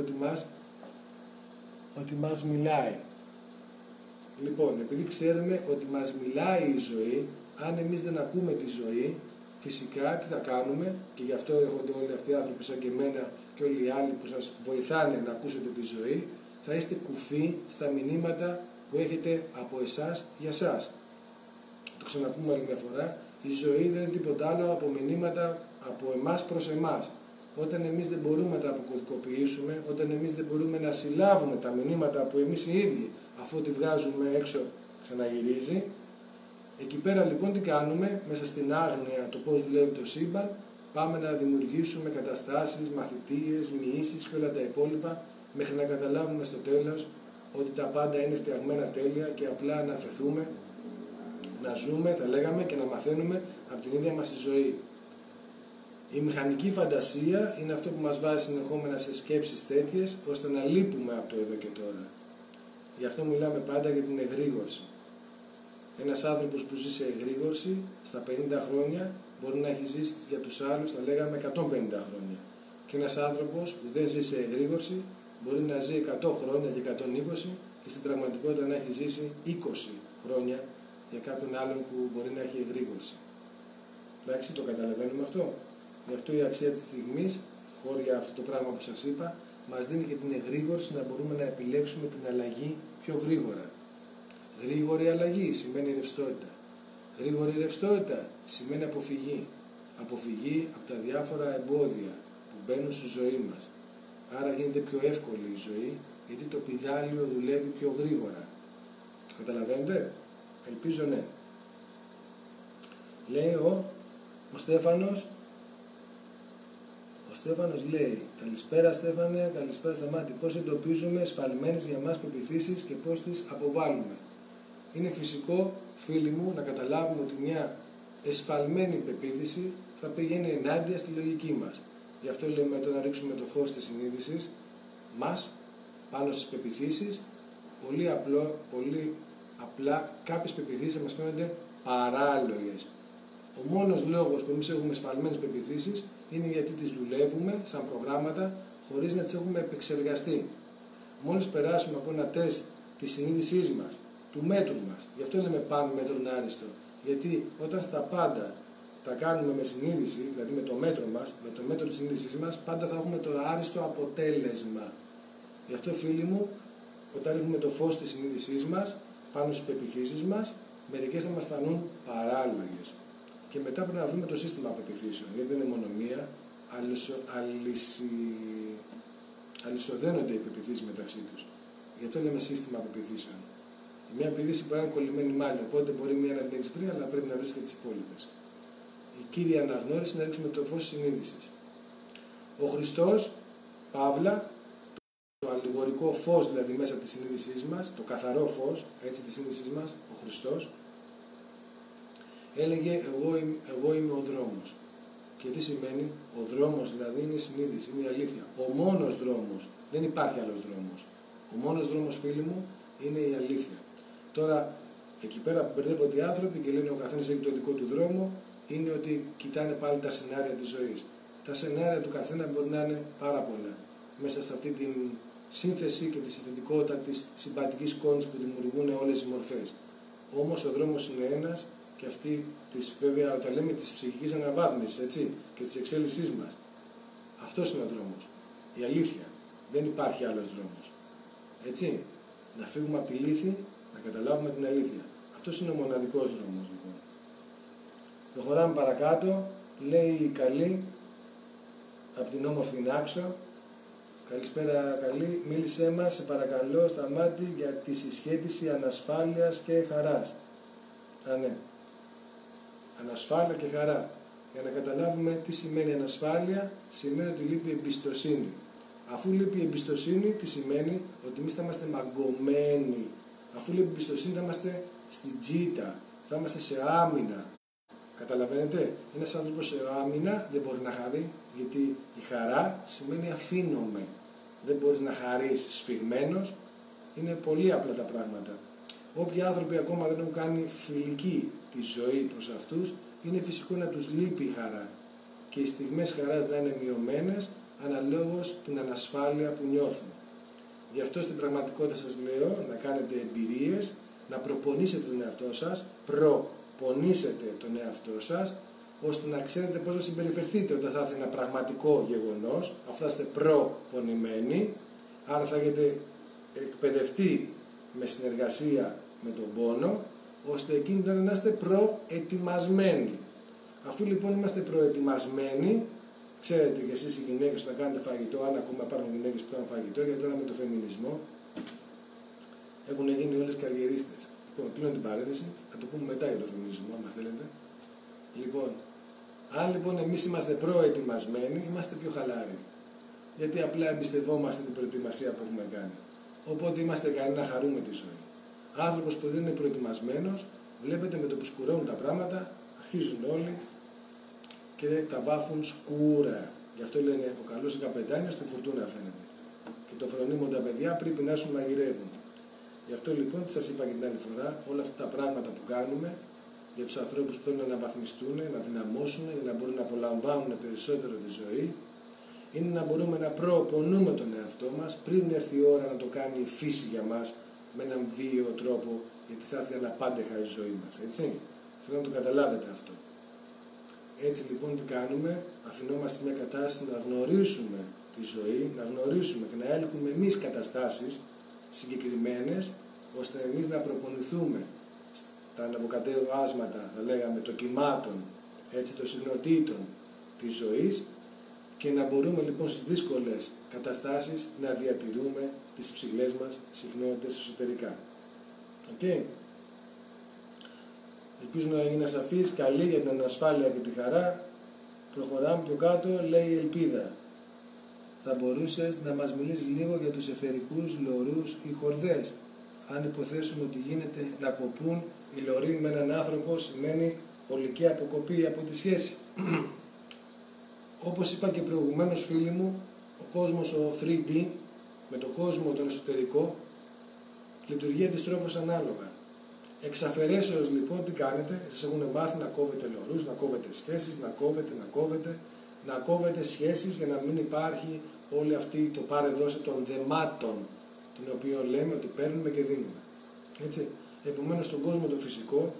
ότι μας μιλάει. Λοιπόν, επειδή ξέρουμε ότι μας μιλάει η ζωή, αν εμείς δεν ακούμε τη ζωή, φυσικά τι θα κάνουμε, και γι' αυτό έρχονται όλοι αυτοί οι άνθρωποι σαν και εμένα και όλοι οι άλλοι που σας βοηθάνε να ακούσετε τη ζωή, θα είστε κουφοί στα μηνύματα που έχετε από εσάς για σας. Το ξαναπούμε άλλη μια φορά, η ζωή δεν είναι τίποτα άλλο από μηνύματα από εμάς προς εμάς. Όταν εμείς δεν μπορούμε να τα αποκωδικοποιήσουμε, όταν εμείς δεν μπορούμε να συλλάβουμε τα μηνύματα που εμείς οι ίδιοι, αφού τη βγάζουμε έξω ξαναγυρίζει. Εκεί πέρα λοιπόν τι κάνουμε, μέσα στην άγνοια το πώς δουλεύει το σύμπαν, πάμε να δημιουργήσουμε καταστάσεις, μαθητείες, μοιήσεις και όλα τα υπόλοιπα, μέχρι να καταλάβουμε στο τέλος ότι τα πάντα είναι φτιαγμένα τέλεια και απλά να αφαιθούμε, να ζούμε, θα λέγαμε, και να μαθαίνουμε από την ίδια μας τη ζωή. Η μηχανική φαντασία είναι αυτό που μας βάζει συνεχόμενα σε σκέψεις τέτοιες, ώστε να λείπουμε από το εδώ και τώρα. Γι' αυτό μιλάμε πάντα για την εγρήγορση. Ένας άνθρωπος που ζει σε εγρήγορση, στα 50 χρόνια, μπορεί να έχει ζήσει για τους άλλους, θα λέγαμε, 150 χρόνια. Και ένας άνθρωπος που δεν ζει σε εγρήγορση, μπορεί να ζει 100 χρόνια και 120 και στην πραγματικότητα να έχει ζήσει 20 χρόνια για κάποιον άλλον που μπορεί να έχει εγρήγορση. Εντάξει, το καταλαβαίνουμε αυτό. Γι' αυτό η αξία της στιγμής, χώρια αυτό το πράγμα που σας είπα, μας δίνει και την εγρήγορση να μπορούμε να επιλέξουμε την αλλαγή πιο γρήγορα. Γρήγορη αλλαγή σημαίνει ρευστότητα. Γρήγορη ρευστότητα σημαίνει αποφυγή. Αποφυγή από τα διάφορα εμπόδια που μπαίνουν στη ζωή μας. Άρα γίνεται πιο εύκολη η ζωή, γιατί το πηδάλιο δουλεύει πιο γρήγορα. Καταλαβαίνετε? Ελπίζω ναι. Λέει ο Στέφανος. Ο Στέφανος λέει: καλησπέρα Στέφανε, καλησπέρα Σταμάτη. Πώς εντοπίζουμε εσφαλμένες για μας πεποιθήσεις και πώς τις αποβάλλουμε? Είναι φυσικό, φίλοι μου, να καταλάβουμε ότι μια εσφαλμένη πεποίθηση θα πηγαίνει ενάντια στη λογική μας. Γι' αυτό λέμε το να ρίξουμε το φως της συνείδησης μας πάνω στις πεποιθήσεις. Πολύ απλά κάποιες πεποιθήσεις θα μας φαίνονται παράλογες. Ο μόνος λόγος που εμείς έχουμε εσφαλμένες πεποιθήσεις είναι γιατί τις δουλεύουμε σαν προγράμματα χωρίς να τις έχουμε επεξεργαστεί. Μόλις περάσουμε από ένα τεστ της συνείδησής μας, του μέτρου μας, γι' αυτό λέμε παν μέτρον άριστο. Γιατί όταν στα πάντα τα κάνουμε με συνείδηση, δηλαδή με το μέτρο μας, με το μέτρο της συνείδησής μας, πάντα θα έχουμε το άριστο αποτέλεσμα. Γι' αυτό φίλοι μου, όταν ρίχνουμε το φως της συνείδησής μας πάνω στις πεποιθήσεις μας, μερικές θα μας φανούν παράλογες. Και μετά πρέπει να βρούμε το σύστημα πεποιθήσεων, γιατί δεν είναι μόνο μία, αλυσοδένονται οι πεποιθήσεις μεταξύ τους. Γι' αυτό λέμε σύστημα πεποιθήσεων. Η μία πεποίθηση μπορεί να είναι κολλημένη μάλλον, οπότε μπορεί μία να την έχεις βρει, αλλά πρέπει να βρεις και τις υπόλοιπες. Η κύρια αναγνώριση είναι να ρίξουμε το φως της συνείδησης. Ο Χριστός, Παύλα, το αλληγορικό φως δηλαδή μέσα από τη συνείδησή μας, το καθαρό φως έτσι της συνείδησής μας, ο Χριστός, έλεγε εγώ είμαι ο δρόμος. Και τι σημαίνει? Ο δρόμος δηλαδή είναι η συνείδηση, είναι η αλήθεια. Ο μόνος δρόμος, δεν υπάρχει άλλος δρόμος. Ο μόνος δρόμος, φίλοι μου, είναι η αλήθεια. Τώρα, εκεί πέρα που μπερδεύονται οι άνθρωποι και λένε ο καθένας έχει το δικό του δρόμο, είναι ότι κοιτάνε πάλι τα σενάρια της ζωής. Τα σενάρια του καθένα μπορεί να είναι πάρα πολλά. Μέσα σε αυτή την σύνθεση και τη συνθετικότητα της συμπαντικής σκόνης που δημιουργούν όλες οι μορφές. Όμως ο δρόμος είναι ένας και αυτή βέβαια όταν λέμε της ψυχικής αναβάθμισης, έτσι, και της εξέλιξής μας. Αυτός είναι ο δρόμος. Η αλήθεια. Δεν υπάρχει άλλος δρόμος. Έτσι. Να φύγουμε από τη λύθη, να καταλάβουμε την αλήθεια. Αυτός είναι ο μοναδικός δρόμος λοιπόν. Προχωράμε παρακάτω. Λέει η Καλή από την όμορφη Νάξο. Καλησπέρα Καλή. Μίλησέ μας, σε παρακαλώ, Σταμάτη, για τη συσχέτιση ανασφάλειας και χαράς. Ναι. Ανασφάλεια και χαρά. Για να καταλάβουμε τι σημαίνει ανασφάλεια, σημαίνει ότι λείπει εμπιστοσύνη. Αφού λείπει η εμπιστοσύνη, τι σημαίνει? Ότι εμείς θα είμαστε μαγκωμένοι. Αφού λείπει η εμπιστοσύνη, θα είμαστε στην τζίτα, θα είμαστε σε άμυνα. Καταλαβαίνετε? Ένας άνθρωπος σε άμυνα δεν μπορεί να χαρεί, γιατί η χαρά σημαίνει αφήνομαι. Δεν μπορείς να χαρείς σφιγμένος. Είναι πολύ απλά τα πράγματα. Όποιοι άνθρωποι ακόμα δεν έχουν κάνει φιλική τη ζωή προς αυτούς, είναι φυσικό να τους λείπει η χαρά. Και οι στιγμές χαράς να είναι μειωμένες, αναλόγως την ανασφάλεια που νιώθουν. Γι' αυτό στην πραγματικότητα σας λέω να κάνετε εμπειρίες, να προπονήσετε τον εαυτό σας, προπονήσετε τον εαυτό σας, ώστε να ξέρετε πώς να συμπεριφερθείτε όταν θα έρθει ένα πραγματικό γεγονός, αφού θα είστε προπονημένοι, άρα θα έχετε εκπαιδευτεί με συνεργασία με τον πόνο, ώστε εκείνη να είστε προετοιμασμένοι. Αφού λοιπόν είμαστε προετοιμασμένοι, ξέρετε και εσείς οι γυναίκες όταν κάνετε φαγητό, αν ακόμα υπάρχουν γυναίκες που κάνουν φαγητό, γιατί τώρα με το φεμινισμό έχουν γίνει όλες καριερίστες. Λοιπόν, κλείνω την παρένθεση, θα το πούμε μετά για το φεμινισμό, άμα θέλετε. Λοιπόν, αν λοιπόν εμείς είμαστε προετοιμασμένοι, είμαστε πιο χαλάροι. Γιατί απλά εμπιστευόμαστε την προετοιμασία που έχουμε κάνει. Οπότε είμαστε ικανοί να χαρούμε τη ζωή. Άνθρωπος που δεν είναι προετοιμασμένος, βλέπετε με το που σκουρώνουν τα πράγματα, αρχίζουν όλοι και τα βάφουν σκούρα. Γι' αυτό λένε ο καλός καπετάνιος στην φουρτούνα φαίνεται. Και το φρονίμουν τα παιδιά πριν πεινάσουν μαγειρεύουν. Γι' αυτό λοιπόν, σας είπα και την άλλη φορά, όλα αυτά τα πράγματα που κάνουμε για τους ανθρώπους που θέλουν να βαθμιστούν, να δυναμώσουν, για να μπορούν να απολαμβάνουν περισσότερο τη ζωή, είναι να μπορούμε να προπονούμε τον εαυτό μας πριν έρθει η ώρα να το κάνει η φύση για μας με έναν βίαιο τρόπο, γιατί θα έρθει αναπάντεχα η ζωή μας. Έτσι. Θέλω να το καταλάβετε αυτό. Έτσι λοιπόν τι κάνουμε, αφινόμαστε σε μια κατάσταση να γνωρίσουμε τη ζωή, να γνωρίσουμε και να έλκουμε εμείς καταστάσεις συγκεκριμένες, ώστε εμείς να προπονηθούμε στα αναβοκατεβάσματα, θα λέγαμε, των κυμάτων, έτσι, των συχνοτήτων της ζωής και να μπορούμε λοιπόν στις δύσκολες καταστάσεις να διατηρούμε τις υψηλές μας συχνότητες εσωτερικά. Okay. Ελπίζω να είναι σαφής, καλή για την ασφάλεια και τη χαρά. Προχωράμε πιο κάτω, λέει η ελπίδα. Θα μπορούσες να μας μιλήσεις λίγο για τους εθερικούς λωρούς ή χορδές. Αν υποθέσουμε ότι γίνεται να κοπούν οι λωροί με έναν άνθρωπο, σημαίνει ολική αποκοπή από τη σχέση. Όπως είπα και προηγουμένως, φίλοι μου, ο κόσμος ο 3D με τον κόσμο τον εσωτερικό λειτουργεί αντιστρόφως ανάλογα. Εξ αφαιρέσεως λοιπόν τι κάνετε, σας έχουν μάθει να κόβετε λωρούς, να κόβετε σχέσεις, να κόβετε σχέσεις για να μην υπάρχει όλη αυτή το πάρε δώσε των δεμάτων, την οποία λέμε ότι παίρνουμε και δίνουμε. Έτσι. Επομένως στον κόσμο το φυσικό,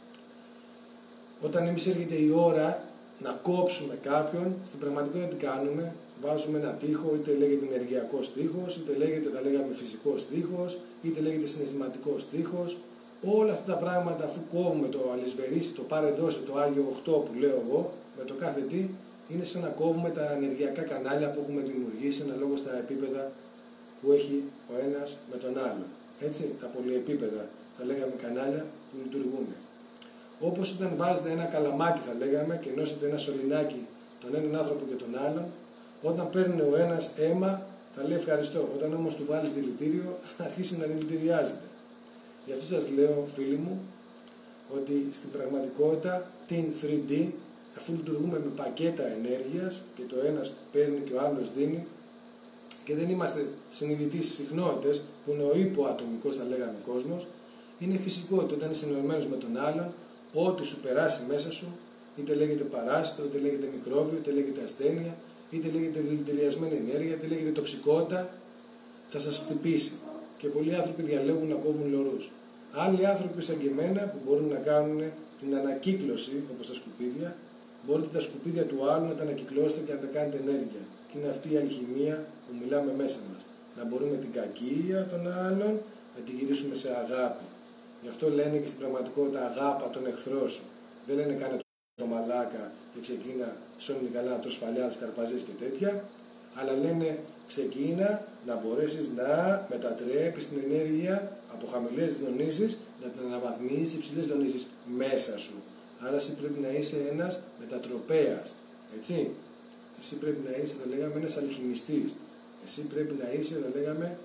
όταν εμείς έρχεται η ώρα να κόψουμε κάποιον, στην πραγματικότητα τι κάνουμε, βάζουμε ένα τοίχο, είτε λέγεται ενεργειακός τοίχος, είτε λέγεται, θα λέγαμε, φυσικός τοίχος, είτε λέγεται συναισθηματικός τοίχος. Όλα αυτά τα πράγματα, αφού κόβουμε το αλυσβερίσι, το πάρε δώσε, το Άγιο 8 που λέω εγώ, με το κάθε τι, είναι σαν να κόβουμε τα ενεργειακά κανάλια που έχουμε δημιουργήσει αναλόγως στα επίπεδα που έχει ο ένας με τον άλλο. Έτσι, τα πολυεπίπεδα, θα λέγαμε, κανάλια που λειτουργούν. Όπως όταν βάζετε ένα καλαμάκι, θα λέγαμε, και ενώσετε ένα σωληνάκι τον έναν άνθρωπο και τον άλλον, όταν παίρνει ο ένας αίμα, θα λέει ευχαριστώ. Όταν όμως του βάλεις δηλητήριο, θα αρχίσει να δηλητηριάζεται. Γι' αυτό σας λέω, φίλοι μου, ότι στην πραγματικότητα την 3D, αφού λειτουργούμε με πακέτα ενέργειας και το ένας παίρνει και ο άλλος δίνει και δεν είμαστε συνειδητοί στις συχνότητες που είναι ο υποατομικός, θα λέγαμε, κόσμος, είναι φυσικό ότι όταν είσαι συνεννοημένος με τον άλλον, ό,τι σου περάσει μέσα σου, είτε λέγεται παράσιτο, είτε λέγεται μικρόβιο, είτε λέγεται ασθένεια, είτε λέγεται δηλητηριασμένη ενέργεια, είτε λέγεται τοξικότητα, θα σας χτυπήσει. Και πολλοί άνθρωποι διαλέγουν να κόβουν λωρούς. Άλλοι άνθρωποι σαν και εμένα που μπορούν να κάνουν την ανακύκλωση, όπως τα σκουπίδια, μπορείτε τα σκουπίδια του άλλου να τα ανακυκλώσετε και να τα κάνετε ενέργεια. Και είναι αυτή η αλχημία που μιλάμε μέσα μας. Να μπορούμε την κακία των άλλων να τη γυρίσουμε σε αγάπη. Γι' αυτό λένε και στην πραγματικότητα αγάπα τον εχθρό σου. Δεν λένε κάνε το μαλάκα και ξεκίνα σώνει καλά το σφαλιάς, καρπαζές και τέτοια. Αλλά λένε ξεκίνα να μπορέσεις να μετατρέπεις την ενέργεια από χαμηλές δονήσεις, να την αναβαθμίσεις σε υψηλές δονήσεις μέσα σου. Άρα εσύ πρέπει να είσαι ένας μετατροπέας. Έτσι. Εσύ πρέπει να είσαι, θα λέγαμε, ένας αλχημιστής. Εσύ πρέπει να είσαι, θα λέγαμε,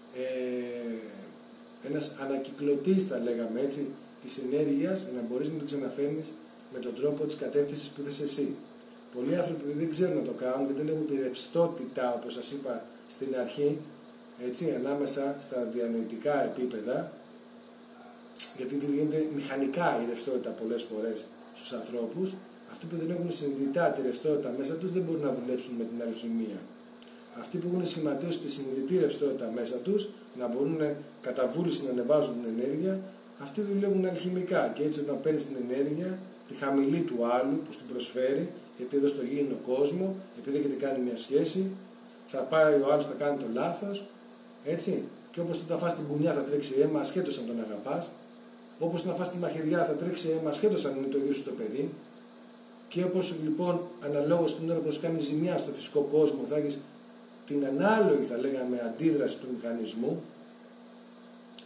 ένας ανακυκλωτής, θα λέγαμε έτσι, της ενέργειας, για να μπορείς να την ξαναφέρνεις με τον τρόπο της κατεύθυνσης που θες εσύ. Πολλοί άνθρωποι δεν ξέρουν να το κάνουν γιατί δεν έχουν τη ρευστότητα, όπως σας είπα στην αρχή, έτσι, ανάμεσα στα διανοητικά επίπεδα, γιατί γίνεται μηχανικά η ρευστότητα πολλές φορές στους ανθρώπους. Αυτοί που δεν έχουν συνειδητά τη ρευστότητα μέσα τους δεν μπορούν να δουλέψουν με την αλχημία. Αυτοί που έχουν σχηματίσει τη συνειδητή ρευστότητα μέσα τους, να μπορούν κατά βούληση να ανεβάζουν την ενέργεια, αυτοί δουλεύουν αλχημικά. Και έτσι, όταν παίρνει την ενέργεια, τη χαμηλή του άλλου που στην προσφέρει, γιατί εδώ στο γήινο κόσμο, επειδή έχετε κάνει μια σχέση, θα πάει ο άλλος, θα κάνει το λάθος, έτσι. Και όπως όταν φας την πουνιά θα τρέξει αίμα, ασχέτως αν τον αγαπάς. Όπως όταν φας τη μαχαιριά θα τρέξει αίμα, ασχέτως αν είναι το ίδιο σου το παιδί. Και όπως λοιπόν αναλόγως την ώρα που σου κάνει ζημιά στο φυσικό κόσμο, θα έχεις την ανάλογη, θα λέγαμε, αντίδραση του μηχανισμού.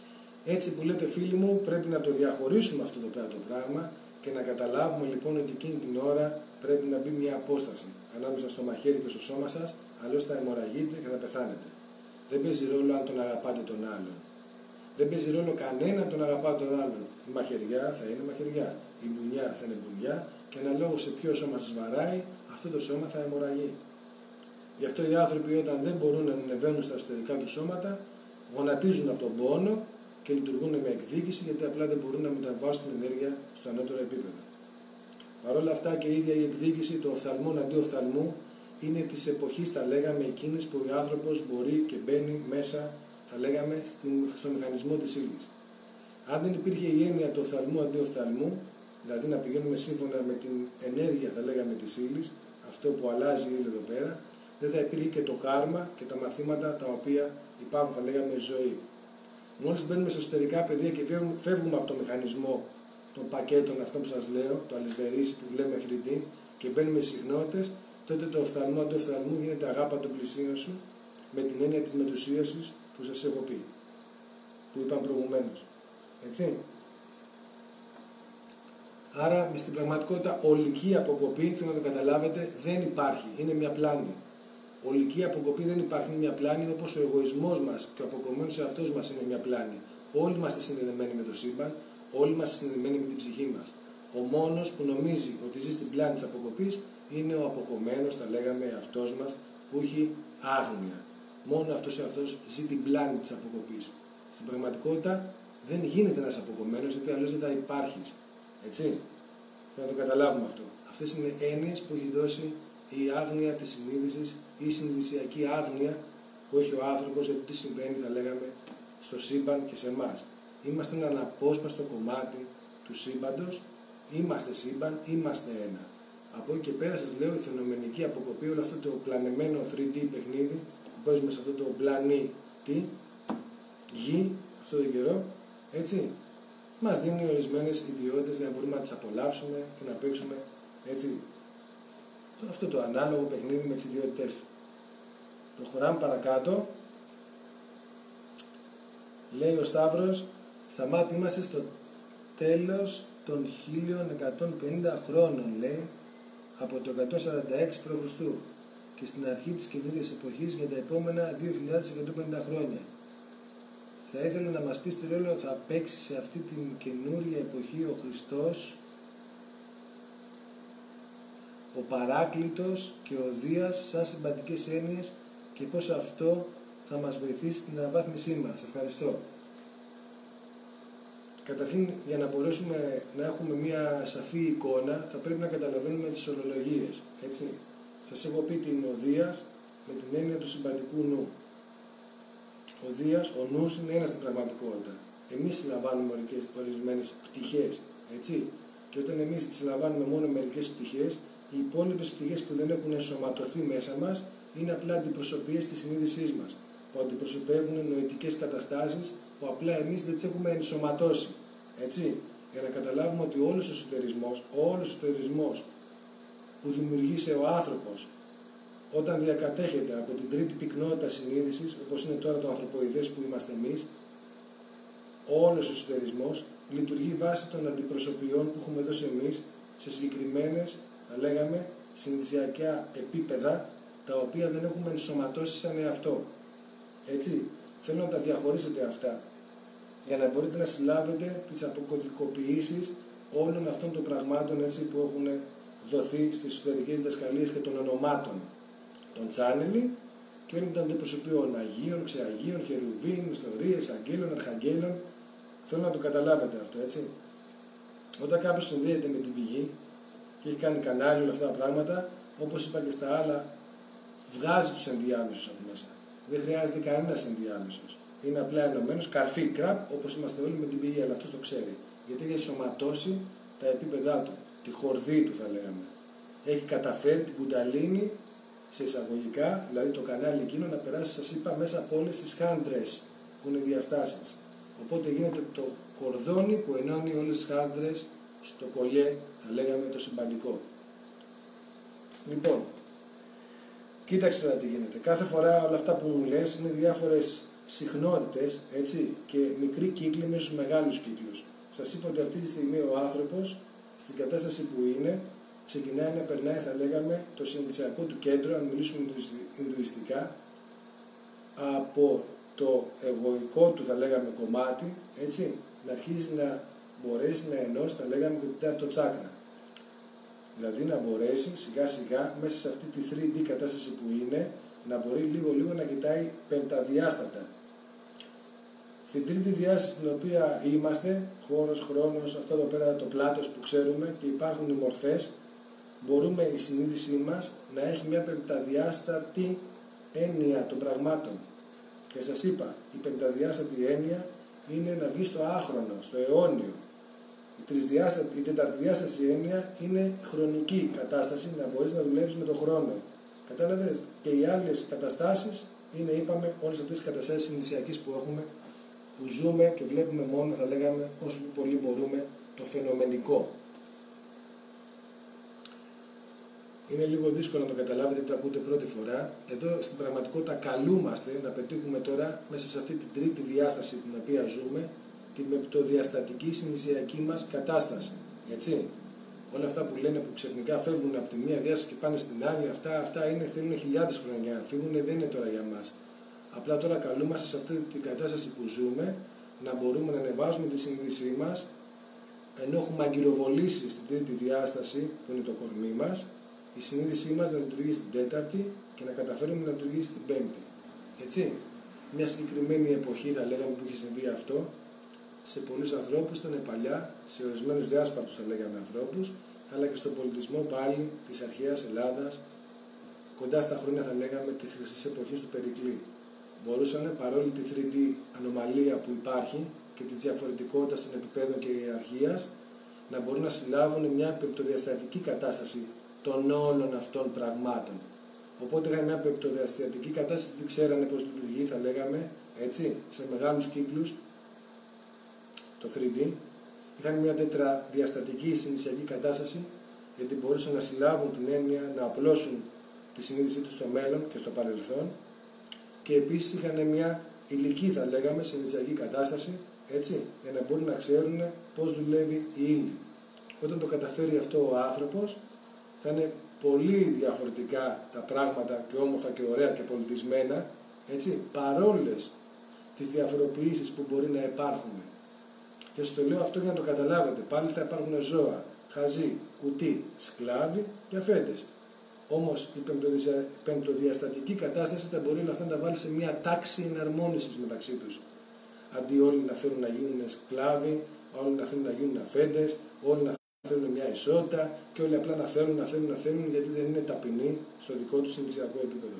Έτσι που λέτε φίλοι μου, πρέπει να το διαχωρίσουμε αυτό το πράγμα και να καταλάβουμε λοιπόν ότι εκείνη την ώρα πρέπει να μπει μια απόσταση ανάμεσα στο μαχαίρι και στο σώμα σας, αλλιώς θα αιμορραγείτε και θα πεθάνετε. Δεν παίζει ρόλο αν τον αγαπάτε τον άλλον. Δεν παίζει ρόλο κανένα αν τον αγαπάτε τον άλλον. Η μαχαιριά θα είναι μαχαιριά, η μπουνιά θα είναι μπουνιά και αναλόγως σε ποιο σώμα σας βαράει, αυτό το σώμα θα αιμορραγεί. Γι' αυτό οι άνθρωποι όταν δεν μπορούν να ανεβαίνουν στα εσωτερικά του σώματα, γονατίζουν από τον πόνο και λειτουργούν με εκδίκηση γιατί απλά δεν μπορούν να μεταβάσουν την ενέργεια στο ανώτερο επίπεδο. Παρ' όλα αυτά και η ίδια η εκδίκηση του οφθαλμών αντί οφθαλμού είναι της εποχής, θα λέγαμε, εκείνης που ο άνθρωπος μπορεί και μπαίνει μέσα, θα λέγαμε, στο μηχανισμό της ύλης. Αν δεν υπήρχε η έννοια του οφθαλμού αντί οφθαλμού, δηλαδή να πηγαίνουμε σύμφωνα με την ενέργεια, θα λέγαμε, της ύλης, αυτό που αλλάζει η ύλη εδώ πέρα, δεν θα υπήρχε και το κάρμα και τα μαθήματα τα οποία υπάρχουν, θα λέγαμε, ζωή. Μόλις μπαίνουμε σε εσωτερικά πεδία και φεύγουμε από το μηχανισμό των πακέτων, αυτό που σας λέω, το αλυσβερίσι που βλέπουμε 3D, και μπαίνουμε στις συχνότητες, τότε το οφθαλμό αντί οφθαλμού γίνεται αγάπα των πλησίων σου, με την έννοια της μετουσίασης που σας έχω πει, που είπαμε προηγουμένως. Έτσι. Άρα, στην πραγματικότητα, ολική αποκοπή, θέλω να το καταλάβετε, δεν υπάρχει. Είναι μια πλάνη. Ολική αποκοπή δεν υπάρχει, είναι μια πλάνη, όπως ο εγωισμός μας και ο αποκομμένος εαυτός μας είναι μια πλάνη. Όλοι είμαστε συνδεδεμένοι με το σύμπαν, όλοι είμαστε συνδεδεμένοι με την ψυχή μας. Ο μόνος που νομίζει ότι ζει στην πλάνη της αποκοπής είναι ο αποκομμένος, θα λέγαμε, εαυτός μας, που έχει άγνοια. Μόνο αυτός εαυτός ζει την πλάνη της αποκοπής. Στην πραγματικότητα δεν γίνεται ένας αποκομμένος, γιατί αλλιώς δεν θα υπάρχεις. Έτσι. Θα το καταλάβουμε αυτό. Αυτές είναι έννοιες που έχει δώσει η άγνοια της συνείδησης ή η συνειδησιακή άγνοια που έχει ο άνθρωπος για το τι συμβαίνει, θα λέγαμε, στο σύμπαν και σε εμάς. Είμαστε ένα αναπόσπαστο κομμάτι του σύμπαντος, είμαστε σύμπαν, είμαστε ένα. Από εκεί και πέρα σας λέω η φαινομενική αποκοπή, όλο αυτό το πλανεμένο 3D παιχνίδι που παίζουμε σε αυτό το πλανήτη, γη, αυτόν τον καιρό, έτσι, μας δίνει ορισμένες ιδιότητες για να μπορούμε να τις απολαύσουμε και να παίξουμε, έτσι, αυτό το ανάλογο παιχνίδι με τις ιδιότητες του. Προχωράμε παρακάτω. Λέει ο Σταύρος, στα μάτια είμαστε στο τέλος των 1150 χρόνων, λέει, από το 146 π.Χ. και στην αρχή της καινούριας εποχής για τα επόμενα 2150 χρόνια. Θα ήθελα να μας πεις τι ρόλο θα παίξει σε αυτή την καινούρια εποχή ο Χριστός, ο Παράκλητος και ο Δίας σαν συμπαντικές έννοιες και πώς αυτό θα μας βοηθήσει στην αναβάθμισή μας. Ευχαριστώ. Καταρχήν, για να μπορέσουμε να έχουμε μια σαφή εικόνα, θα πρέπει να καταλαβαίνουμε τις ορολογίες. Έτσι. Σας έχω πει την οδείας με την έννοια του συμπαντικού νου. Ο Δίας, ο νους είναι ένας στην πραγματικότητα. Εμείς συλλαμβάνουμε ορισμένες πτυχές. Έτσι. Και όταν εμείς συλλαμβάνουμε μόνο μερικές πτυχές, οι υπόλοιπες πτυχές που δεν έχουν ενσωματωθεί μέσα μας είναι απλά αντιπροσωπείες της συνείδησής μας, που αντιπροσωπεύουν νοητικές καταστάσεις που απλά εμείς δεν τις έχουμε ενσωματώσει. Έτσι, για να καταλάβουμε ότι όλος ο εσωτερισμός που δημιουργήσε ο άνθρωπος όταν διακατέχεται από την τρίτη πυκνότητα συνείδησης, όπως είναι τώρα το ανθρωποειδές που είμαστε εμείς, όλος ο εσωτερισμός λειτουργεί βάσει των αντιπροσωπιών που έχουμε δώσει εμείς σε συγκεκριμένες, θα λέγαμε, συνειδησιακά επίπεδα, τα οποία δεν έχουμε ενσωματώσει σαν εαυτό. Έτσι, θέλω να τα διαχωρίσετε αυτά, για να μπορείτε να συλλάβετε τις αποκωδικοποιήσεις όλων αυτών των πραγμάτων, έτσι, που έχουν δοθεί στις εσωτερικές διδασκαλίες και των ονομάτων, των channeling και όλων των αντιπροσωπείων Αγίων, Ξεαγίων, Χερουβίμ, ιστορίες, Αγγέλων, Αρχαγγέλων. Θέλω να το καταλάβετε αυτό, έτσι. Όταν κάποιος συνδέεται με την πηγή και έχει κάνει κανάλι όλα αυτά τα πράγματα, όπως είπα και στα άλλα, βγάζει τους ενδιάμεσους από μέσα. Δεν χρειάζεται κανένας ενδιάμεσος. Είναι απλά ενωμένος, καρφί, κραπ, όπως είμαστε όλοι με την πηγή, αλλά αυτός το ξέρει. Γιατί έχει ενσωματώσει τα επίπεδά του, τη χορδή του, θα λέγαμε. Έχει καταφέρει την κουνταλίνη σε εισαγωγικά, δηλαδή το κανάλι εκείνο, να περάσει, σας είπα, μέσα από όλες τις χάντρες που είναι διαστάσεις. Οπότε γίνεται το κορδόνι που ενώνει όλες τις χάντρες στο κολλιέ, θα λέγαμε, το συμπαντικό. Λοιπόν, κοίταξε τώρα τι γίνεται. Κάθε φορά όλα αυτά που μου λες είναι διάφορες συχνότητες, έτσι, και μικροί κύκλοι μέσα στους μεγάλους κύκλους. Σας είπα ότι αυτή τη στιγμή ο άνθρωπος στην κατάσταση που είναι ξεκινάει να περνάει, θα λέγαμε, το συνειδησιακό του κέντρο, αν μιλήσουμε ινδουιστικά, από το εγωικό του, θα λέγαμε, κομμάτι, έτσι, να αρχίζει να μπορέσει να ενώσει, θα λέγαμε, και το τέταρτο τσάκρα. Δηλαδή να μπορέσει σιγά σιγά μέσα σε αυτή τη 3D κατάσταση που είναι, να μπορεί λίγο να κοιτάει πενταδιάστατα. Στην τρίτη διάσταση στην οποία είμαστε, χώρος, χρόνος, αυτό εδώ πέρα το πλάτος που ξέρουμε και υπάρχουν οι μορφές, μπορούμε η συνείδησή μας να έχει μια πενταδιάστατη έννοια των πραγμάτων. Και σας είπα, η πενταδιάστατη έννοια είναι να βγει στο άχρονο, στο αιώνιο. Η τεταρτιδιάστατη έννοια είναι χρονική κατάσταση, να μπορείς να δουλεύεις με τον χρόνο. Κατάλαβες? Και οι άλλες καταστάσεις είναι, είπαμε, όλες αυτές τις καταστάσεις συνειδησιακές που έχουμε, που ζούμε και βλέπουμε μόνο, θα λέγαμε, όσο πολύ μπορούμε, το φαινομενικό. Είναι λίγο δύσκολο να το καταλάβετε που το ακούτε πρώτη φορά. Εδώ στην πραγματικότητα καλούμαστε να πετύχουμε τώρα μέσα σε αυτή την τρίτη διάσταση την οποία ζούμε, την μεπτοδιαστατική συνειδησιακή μας κατάσταση. Έτσι. Όλα αυτά που λένε που ξαφνικά φεύγουν από τη μία διάσταση και πάνε στην άλλη, αυτά θέλουν χιλιάδες χρόνια να φύγουν, δεν είναι τώρα για μας. Απλά τώρα καλούμαστε σε αυτή την κατάσταση που ζούμε να μπορούμε να ανεβάζουμε τη συνείδησή μας, ενώ έχουμε αγκυροβολήσει στην τρίτη διάσταση που είναι το κορμί μας, η συνείδησή μας να λειτουργεί στην τέταρτη και να καταφέρουμε να λειτουργεί στην πέμπτη. Έτσι. Μια συγκεκριμένη εποχή, θα λέγαμε, που είχε συμβεί αυτό, σε πολλούς ανθρώπους ήταν παλιά, σε ορισμένους διάσπαρτους, θα λέγαμε, ανθρώπους, αλλά και στον πολιτισμό πάλι της αρχαίας Ελλάδας, κοντά στα χρόνια, θα λέγαμε, της χρυσής εποχής του Περικλή. Μπορούσαν, παρόλη τη 3D ανομαλία που υπάρχει και τη διαφορετικότητα των επιπέδων και ιεραρχίας, να μπορούν να συλλάβουν μια πεπτοδιαστατική κατάσταση των όλων αυτών πραγμάτων. Οπότε είχαν μια πεπτοδιαστατική κατάσταση, δεν ξέρανε πώς λειτουργεί, θα λέγαμε, έτσι, σε μεγάλους κύκλους, το 3D. Είχαν μια τετραδιαστατική συνειδησιακή κατάσταση, γιατί μπορούσαν να συλλάβουν την έννοια, να απλώσουν τη συνείδησή τους στο μέλλον και στο παρελθόν. Και επίσης είχαν μια υλική, θα λέγαμε, συνειδησιακή κατάσταση, έτσι, για να μπορούν να ξέρουν πώς δουλεύει η ύλη. Όταν το καταφέρει αυτό ο άνθρωπος, θα είναι πολύ διαφορετικά τα πράγματα και όμορφα και ωραία και πολιτισμένα, έτσι, παρόλες τις διαφοροποιήσεις που μπορεί να υπάρχουν. Και σας το λέω αυτό για να το καταλάβετε. Πάλι θα υπάρχουν ζώα, χαζί, κουτί, σκλάβοι και αφέντες. Όμως η πεμπτοδιαστατική κατάσταση θα μπορεί όλα αυτά να τα βάλει σε μια τάξη εναρμόνισης μεταξύ τους. Αντί όλοι να θέλουν να γίνουν σκλάβοι, όλοι να θέλουν να γίνουν αφέντες, όλοι να θέλουν μια ισότητα και όλοι απλά να θέλουν γιατί δεν είναι ταπεινοί στο δικό τους συνειδησιακό επίπεδο.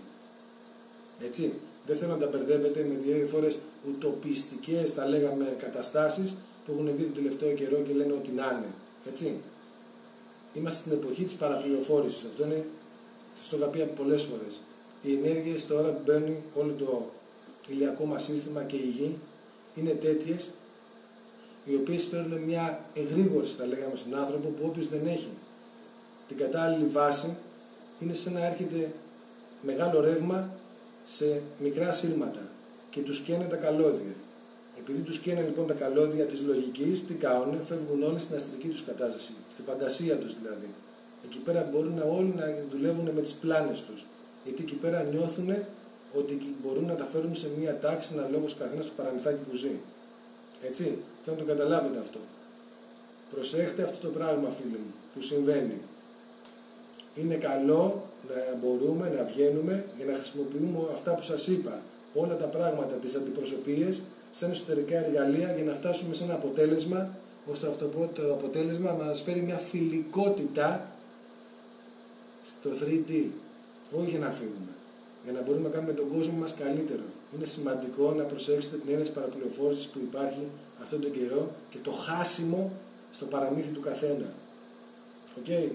Έτσι. Δεν θέλω να τα μπερδεύετε με διάφορες ουτοπιστικές, θα λέγαμε, καταστάσεις που έχουν βγει τον τελευταίο καιρό και λένε ότι να είναι. Έτσι. Είμαστε στην εποχή της παραπληροφόρησης. Αυτό είναι, σας το είχα πει πολλές φορές. Οι ενέργειες τώρα που μπαίνουν όλο το ηλιακό μας σύστημα και η γη είναι τέτοιες, οι οποίες φέρνουν μια εγρήγορση, θα λέγαμε, στον άνθρωπο, που όποιος δεν έχει την κατάλληλη βάση, είναι σαν να έρχεται μεγάλο ρεύμα σε μικρά σύρματα και τους καίνε τα καλώδια. Επειδή τους καίνε λοιπόν τα καλώδια της λογικής, τι κάνουν, φεύγουν όλοι στην αστρική τους κατάσταση, στη φαντασία τους δηλαδή. Εκεί πέρα μπορούν όλοι να δουλεύουν με τις πλάνες τους, γιατί εκεί πέρα νιώθουν ότι μπορούν να τα φέρουν σε μια τάξη, αναλόγως καθένας στο παραμυθάκι που ζει. Έτσι, θέλω να το καταλάβετε αυτό. Προσέχτε αυτό το πράγμα, φίλοι μου, που συμβαίνει. Είναι καλό να μπορούμε να βγαίνουμε για να χρησιμοποιούμε αυτά που σας είπα. Όλα τα πράγματα, τις αντιπροσωπείες, σαν εσωτερικά εργαλεία για να φτάσουμε σε ένα αποτέλεσμα, ώστε αυτό το αποτέλεσμα να μας φέρει μια φιλικότητα στο 3D. Όχι για να φύγουμε. Για να μπορούμε να κάνουμε τον κόσμο μας καλύτερο. Είναι σημαντικό να προσέξετε την έννοια της παραπληροφόρησης που υπάρχει αυτόν τον καιρό και το χάσιμο στο παραμύθι του καθένα. Okay.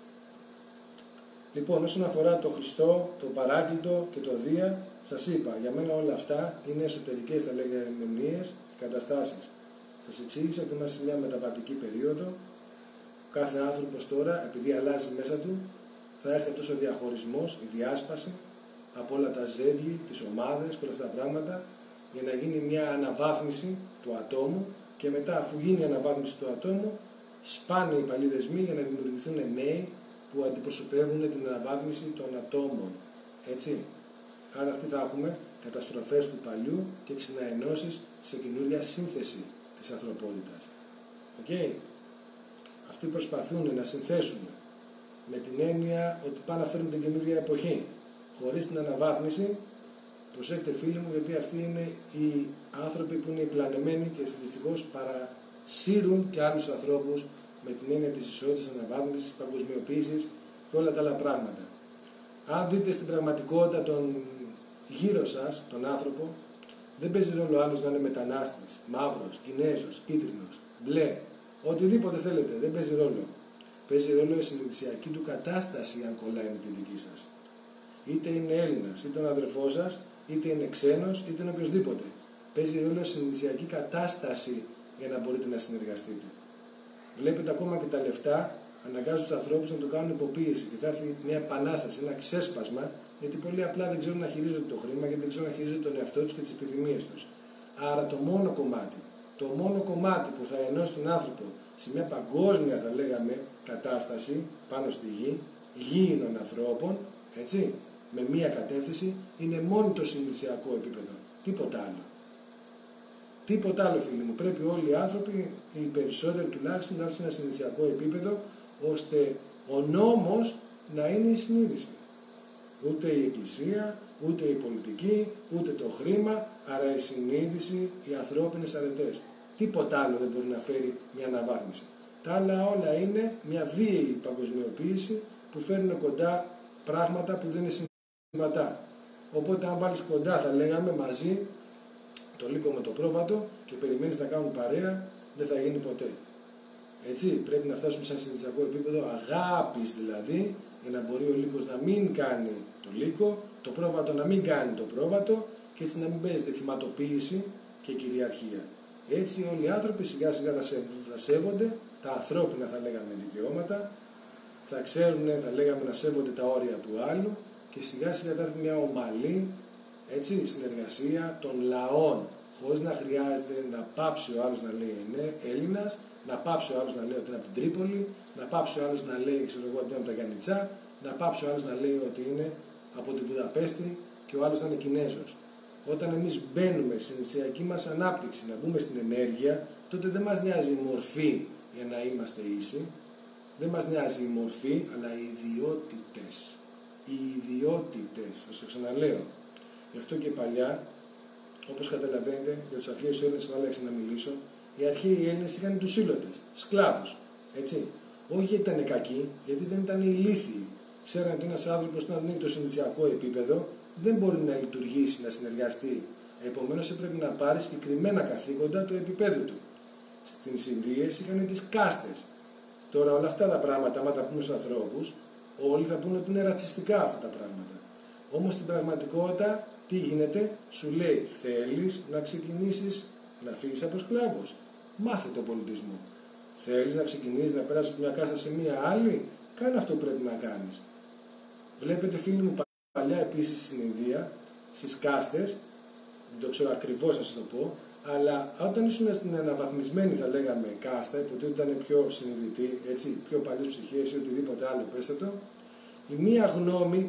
Λοιπόν, όσον αφορά το Χριστό, το Παράκλητο και το Δία, σας είπα, για μένα όλα αυτά είναι εσωτερικές, θα λέγαμε, μνήες και καταστάσεις. Σας εξήγησα ότι είμαστε σε μια μεταβατική περίοδο. Κάθε άνθρωπος τώρα, επειδή αλλάζει μέσα του, θα έρθει αυτός ο διαχωρισμός, η διάσπαση από όλα τα ζεύγη, τις ομάδες και όλα αυτά τα πράγματα, για να γίνει μια αναβάθμιση του ατόμου και μετά, αφού γίνει η αναβάθμιση του ατόμου, σπάνε οι παλιοί δεσμοί για να δημιουργηθούν νέοι που αντιπροσωπεύουν την αναβάθμιση των ατόμων. Έτσι. Άρα αυτοί θα έχουμε καταστροφές του παλιού και ξαναενώσεις σε καινούργια σύνθεση της ανθρωπότητας. Okay. Αυτοί προσπαθούν να συνθέσουν με την έννοια ότι πάνε να φέρουν την καινούργια εποχή. Χωρίς την αναβάθμιση, προσέχετε φίλοι μου, γιατί αυτοί είναι οι άνθρωποι που είναι πλανεμένοι και δυστυχώς παρασύρουν και άλλους ανθρώπους με την έννοια της ισότητας, αναβάθμισης, παγκοσμιοποίησης και όλα τα άλλα πράγματα. Αν δείτε στην πραγματικότητα τον γύρω σας, τον άνθρωπο, δεν παίζει ρόλο άλλος να είναι μετανάστης, μαύρος, Κινέζος, κίτρινος, μπλε, οτιδήποτε θέλετε, δεν παίζει ρόλο. Παίζει ρόλο η συνειδησιακή του κατάσταση αν κολλάει με τη δική σας. Είτε είναι Έλληνας, είτε είναι ο αδερφός σας, είτε είναι ξένος, είτε είναι οποιοσδήποτε. Παίζει ρόλο η συνειδησιακή κατάσταση για να μπορείτε να συνεργαστείτε. Βλέπετε ακόμα και τα λεφτά αναγκάζουν τους ανθρώπους να το κάνουν υποποίηση και θα έρθει μια επανάσταση, ένα ξέσπασμα, γιατί πολύ απλά δεν ξέρουν να χειρίζονται το χρήμα και δεν ξέρουν να χειρίζονται τον εαυτό τους και τις επιθυμίες τους. Άρα το μόνο κομμάτι που θα ενώσει τον άνθρωπο σε μια παγκόσμια, θα λέγαμε, κατάσταση πάνω στη γη, γήινων ανθρώπων, έτσι, με μία κατεύθυνση, είναι μόνο το συνειδησιακό επίπεδο. Τίποτα άλλο. Τίποτα άλλο, φίλοι μου. Πρέπει όλοι οι άνθρωποι, οι περισσότεροι τουλάχιστον, να έρθουν σε ένα συνειδησιακό επίπεδο, ώστε ο νόμος να είναι η συνείδηση. Ούτε η εκκλησία, ούτε η πολιτική, ούτε το χρήμα, άρα η συνείδηση, οι ανθρώπινες αρετές. Τίποτα άλλο δεν μπορεί να φέρει μια αναβάθμιση. Τα άλλα όλα είναι μια βίαιη παγκοσμιοποίηση που φέρνουν κοντά πράγματα που δεν είναι συμβατά. Οπότε αν βάλεις κοντά, θα λέγαμε, μαζί το λύκο με το πρόβατο και περιμένεις να κάνουν παρέα, δεν θα γίνει ποτέ. Έτσι, πρέπει να φτάσουμε σε ένα συνειδησιακό επίπεδο αγάπης δηλαδή, για να μπορεί ο λύκος να μην κάνει το λύκο, το πρόβατο να μην κάνει το πρόβατο και έτσι να μην παίζεται θυματοποίηση και κυριαρχία. Έτσι όλοι οι άνθρωποι σιγά σιγά θα σέβονται τα ανθρώπινα, θα λέγαμε, δικαιώματα, θα ξέρουν, θα λέγαμε, να σέβονται τα όρια του άλλου και σιγά σιγά θα έρθει μια ομαλή, έτσι, συνεργασία των λαών, χωρίς να χρειάζεται να πάψει ο άλλος να λέει είναι Έλληνας, να πάψει ο άλλος να λέει ότι είναι από την Τρίπολη, να πάψει ο άλλος να λέει, ξέρω εγώ, ότι είναι από τα Γιαννιτσά, να πάψει ο άλλος να λέει ότι είναι από τη Βουδαπέστη και ο άλλος να είναι Κινέζος. Όταν εμείς μπαίνουμε στην συνειδησιακή μας ανάπτυξη, να μπούμε στην ενέργεια, τότε δεν μας νοιάζει η μορφή για να είμαστε ίσοι, δεν μας νοιάζει η μορφή, αλλά οι ιδιότητες. Οι ιδιότητες, σας το ξαναλέω. Γι' αυτό και παλιά, όπως καταλαβαίνετε, για τους αρχαίους Έλληνες, βάλεξα να μιλήσω, οι αρχαίοι Έλληνες είχαν τους σύλλοτες, σκλάβους. Έτσι. Όχι γιατί ήταν κακοί, γιατί δεν ήταν ηλίθιοι. Ξέραν ότι ένας άνθρωπος, όταν είναι το συνειδησιακό επίπεδο, δεν μπορεί να λειτουργήσει, να συνεργαστεί. Επομένως, έπρεπε να πάρει συγκεκριμένα καθήκοντα του επίπεδου του. Στις Ινδίες είχαν τις κάστες. Τώρα, όλα αυτά τα πράγματα, άμα τα πούμε στους ανθρώπους, όλοι θα πούνε ότι είναι ρατσιστικά αυτά τα πράγματα. Όμως στην πραγματικότητα, τι γίνεται, σου λέει, θέλεις να ξεκινήσεις να φύγεις από σκλάβος. Μάθε τον πολιτισμό. Θέλεις να ξεκινήσεις να περάσεις από μια κάστα σε μια άλλη, κάνε αυτό που πρέπει να κάνεις. Βλέπετε, φίλοι μου, παλιά επίσης στην Ινδία, στις κάστες, δεν το ξέρω ακριβώς να σας το πω, αλλά όταν ήσουν στην αναβαθμισμένη, θα λέγαμε, κάστα, υποτίθεται ήταν πιο συνειδητή, έτσι, πιο παλιές ψυχές ή οτιδήποτε άλλο, πέστε το, η μία γνώμη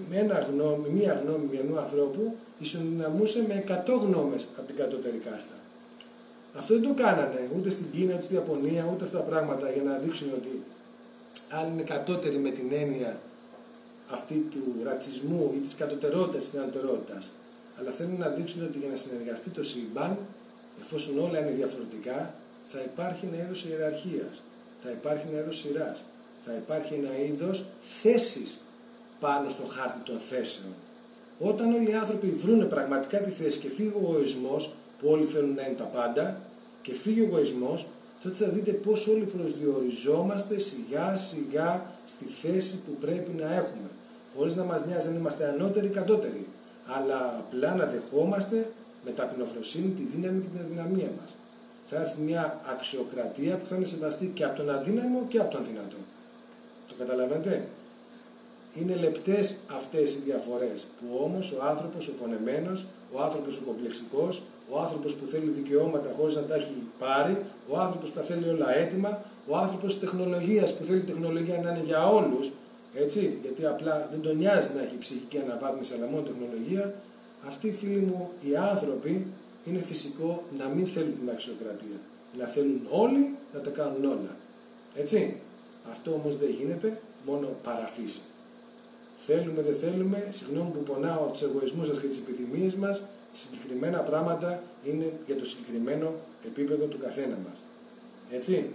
μιανού ανθρώπου ισοδυναμούσε με 100 γνώμες από την κατώτερη κάστα. Αυτό δεν το κάνανε ούτε στην Κίνα, ούτε στην Ιαπωνία, ούτε αυτά τα πράγματα για να δείξουν ότι άλλοι είναι κατώτεροι με την έννοια αυτή του ρατσισμού ή της κατωτερότητας της ανωτερότητας. Αλλά θέλουν να δείξουν ότι για να συνεργαστεί το σύμπαν, εφόσον όλα είναι διαφορετικά, θα υπάρχει ένα είδος ιεραρχίας, θα υπάρχει ένα είδος σειράς, θα υπάρχει ένα είδος θέσης πάνω στο χάρτη των θέσεων. Όταν όλοι οι άνθρωποι βρουν πραγματικά τη θέση και φύγει ο εγωισμός, που όλοι θέλουν να είναι τα πάντα, και φύγει ο εγωισμός, τότε θα δείτε πώς όλοι προσδιοριζόμαστε σιγά σιγά στη θέση που πρέπει να έχουμε. Χωρίς να μας νοιάζει αν είμαστε ανώτεροι ή κατώτεροι, αλλά απλά να δεχόμαστε με ταπεινοφροσύνη τη δύναμη και την αδυναμία μας. Θα έρθει μια αξιοκρατία που θα είναι σεβαστή και από τον αδύναμο και από τον δυνατό. Το καταλαβαίνετε? Είναι λεπτές αυτές οι διαφορές που όμως ο άνθρωπος ο πονεμένος, ο άνθρωπος ο κομπλεξικός, ο άνθρωπος που θέλει δικαιώματα χωρίς να τα έχει πάρει, ο άνθρωπος που τα θέλει όλα έτοιμα, ο άνθρωπος της τεχνολογίας που θέλει τεχνολογία να είναι για όλους, έτσι, γιατί απλά δεν τον νοιάζει να έχει ψυχική αναβάθμιση αλλά μόνο τεχνολογία. Αυτοί, φίλοι μου, οι άνθρωποι είναι φυσικό να μην θέλουν την αξιοκρατία. Να θέλουν όλοι να τα κάνουν όλα. Έτσι. Αυτό όμως δεν γίνεται, μόνο παραφύση. Θέλουμε, δεν θέλουμε, συγγνώμη που πονάω από τους εγωισμούς σας και τις επιθυμίες μας, συγκεκριμένα πράγματα είναι για το συγκεκριμένο επίπεδο του καθένα μας. Έτσι.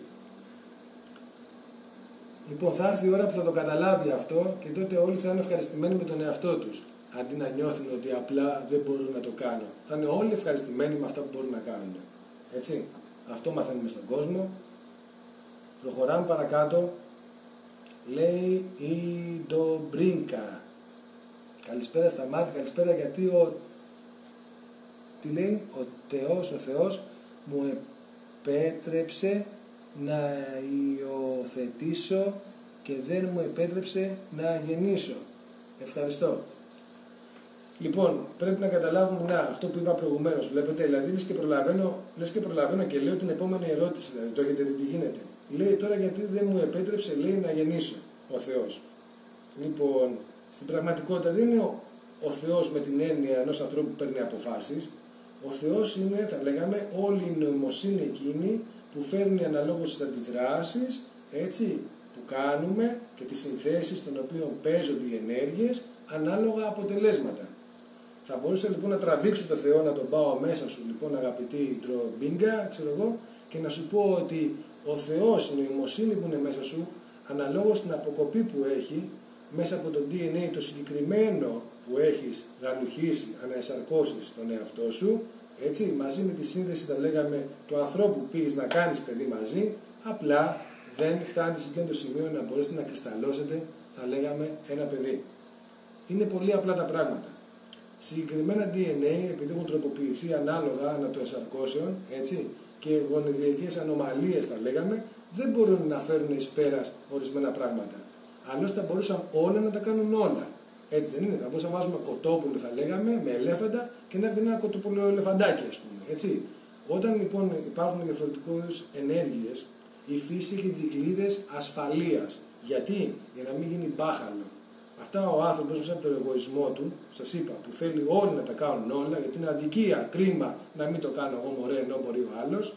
Λοιπόν, θα έρθει η ώρα που θα το καταλάβει αυτό και τότε όλοι θα είναι ευχαριστημένοι με τον εαυτό τους. Αντί να νιώθουν ότι απλά δεν μπορούν να το κάνουν. Θα είναι όλοι ευχαριστημένοι με αυτά που μπορούν να κάνουν. Έτσι. Αυτό μαθαίνουμε στον κόσμο. Προχωράμε παρακάτω. Λέει η Ντομπρίνκα. Καλησπέρα στα μάτια, καλησπέρα γιατί τι λέει, ο Θεός μου επέτρεψε να υιοθετήσω και δεν μου επέτρεψε να γεννήσω. Ευχαριστώ. Λοιπόν, πρέπει να καταλάβουμε αυτό που είπα προηγουμένως. Βλέπετε, δηλαδή λες και προλαβαίνω και λέω την επόμενη ερώτηση. Δηλαδή, το έχετε δει τι γίνεται. Λέει τώρα γιατί δεν μου επέτρεψε, λέει, να γεννήσω ο Θεός. Λοιπόν, στην πραγματικότητα δεν είναι ο Θεός με την έννοια ενός ανθρώπου που παίρνει αποφάσεις. Ο Θεός είναι, θα λέγαμε, όλη η νοημοσύνη εκείνη που φέρνει αναλόγως στις αντιδράσεις, έτσι, που κάνουμε και τις συνθέσεις των οποίων παίζονται οι ενέργειες, ανάλογα αποτελέσματα. Θα μπορούσα λοιπόν να τραβήξω το Θεό, να τον πάω μέσα σου, λοιπόν, αγαπητή Ντρομπίνκα, ξέρω εγώ, και να σου πω ότι ο Θεός, η νοημοσύνη που είναι μέσα σου, αναλόγως στην αποκοπή που έχει, μέσα από το DNA το συγκεκριμένο που έχεις γαλουχίσει, αναεσαρκώσεις στον εαυτό σου, έτσι, μαζί με τη σύνδεση, τα λέγαμε, του ανθρώπου που πήγες να κάνεις παιδί μαζί, απλά δεν φτάνει σε εκείνο το σημείο να μπορέσετε να κρυσταλλώσετε, θα λέγαμε, ένα παιδί. Είναι πολύ απλά τα πράγματα. Συγκεκριμένα DNA, επειδή έχουν τροποποιηθεί ανάλογα ανά των εσαρκώσεων, έτσι, και γονιδιακές ανομαλίες, θα λέγαμε, δεν μπορούν να φέρουν εις πέρας ορισμένα πράγματα. Αλλιώς θα μπορούσαν όλα να τα κάνουν όλα. Έτσι δεν είναι? Θα μπορούσαμε να βάζουμε κοτόπουλο, θα λέγαμε, με ελέφαντα και να βγει ένα κοτόπουλο ελεφαντάκι, ας πούμε. Έτσι. Όταν λοιπόν υπάρχουν διαφορετικού είδους ενέργειες, η φύση έχει δικλείδες ασφαλείας. Γιατί? Για να μην γίνει μπάχαλο. Αυτά ο άνθρωπος μέσα από τον εγωισμό του, σας είπα, που θέλει όλοι να τα κάνουν όλα, γιατί είναι αδικία, κρίμα να μην το κάνω εγώ μωρέ ενώ μπορεί ο άλλος.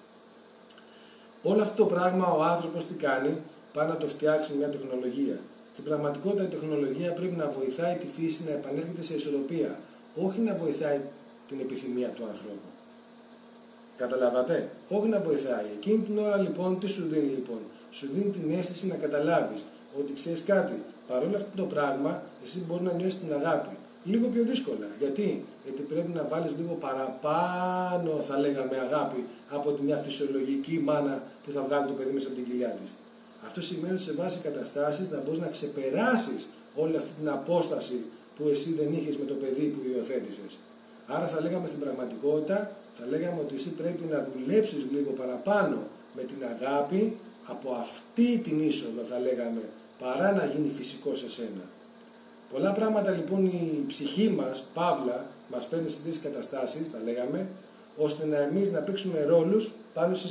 Όλο αυτό το πράγμα ο άνθρωπος τι κάνει? Πάει να το φτιάξει μια τεχνολογία. Στην πραγματικότητα η τεχνολογία πρέπει να βοηθάει τη φύση να επανέρχεται σε ισορροπία, όχι να βοηθάει την επιθυμία του ανθρώπου. Καταλάβατε? Όχι να βοηθάει. Εκείνη την ώρα λοιπόν τι σου δίνει λοιπόν? Σου δίνει την αίσθηση να καταλάβεις ότι ξέρεις κάτι, παρόλο αυτό το πράγμα εσύ μπορεί να νιώσεις την αγάπη. Λίγο πιο δύσκολα. Γιατί? Γιατί πρέπει να βάλεις λίγο παραπάνω, θα λέγαμε, αγάπη από τη μια φυσιολογική μάνα που θα βγάλει το παιδί μέσα από την κοιλιά της. Αυτό σημαίνει ότι σε βάση καταστάσεις να μπορείς να ξεπεράσεις όλη αυτή την απόσταση που εσύ δεν είχες με το παιδί που υιοθέτησες. Άρα θα λέγαμε στην πραγματικότητα, θα λέγαμε ότι εσύ πρέπει να δουλέψεις λίγο παραπάνω με την αγάπη από αυτή την είσοδο, θα λέγαμε, παρά να γίνει φυσικό σε σένα. Πολλά πράγματα λοιπόν η ψυχή μας, παύλα, μας φέρνει σε τέτοιες καταστάσεις, θα λέγαμε, ώστε να εμείς να παίξουμε ρόλους πάνω σε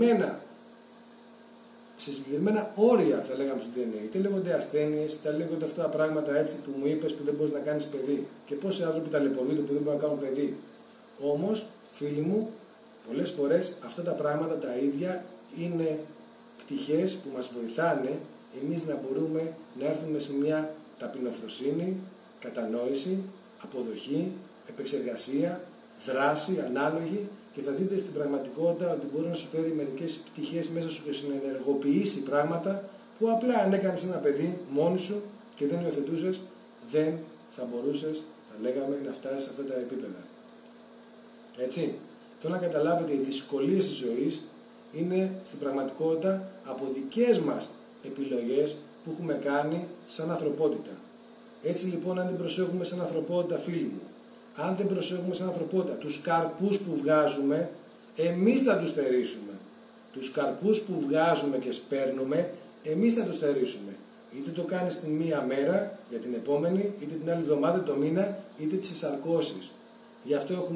συγκεκριμένα όρια, θα λέγαμε στο DNA. Είτε λέγονται ασθένειες, είτε λέγονται αυτά τα πράγματα έτσι που μου είπες που δεν μπορείς να κάνεις παιδί. Και πόσοι άνθρωποι ταλαιπωρούνται που δεν μπορούν να κάνουν παιδί. Όμως, φίλοι μου, πολλές φορές αυτά τα πράγματα τα ίδια είναι πτυχές που μας βοηθάνε εμείς να μπορούμε να έρθουμε σε μια ταπεινοφροσύνη, κατανόηση, αποδοχή, επεξεργασία, δράση, ανάλογη, και θα δείτε στην πραγματικότητα ότι μπορεί να σου φέρει μερικές πτυχές μέσα σου και να ενεργοποιήσει πράγματα που απλά αν έκανες ένα παιδί μόνοι σου και δεν υιοθετούσες, δεν θα μπορούσες, θα λέγαμε, να φτάσεις σε αυτά τα επίπεδα. Έτσι. Θέλω να καταλάβετε, οι δυσκολίες της ζωής είναι στην πραγματικότητα από δικές μας επιλογές που έχουμε κάνει σαν ανθρωπότητα. Έτσι λοιπόν, αν δεν προσέχουμε σαν ανθρωπότητα, φίλοι μου, αν δεν προσέχουμε σαν ανθρωπότητα τους καρπούς που βγάζουμε, εμείς θα τους στερήσουμε. Τους καρπούς που βγάζουμε και σπέρνουμε, εμείς θα τους στερήσουμε. Είτε το κάνεις την μία μέρα για την επόμενη, είτε την άλλη εβδομάδα, το μήνα, είτε τις εσαρκώσεις. Γι'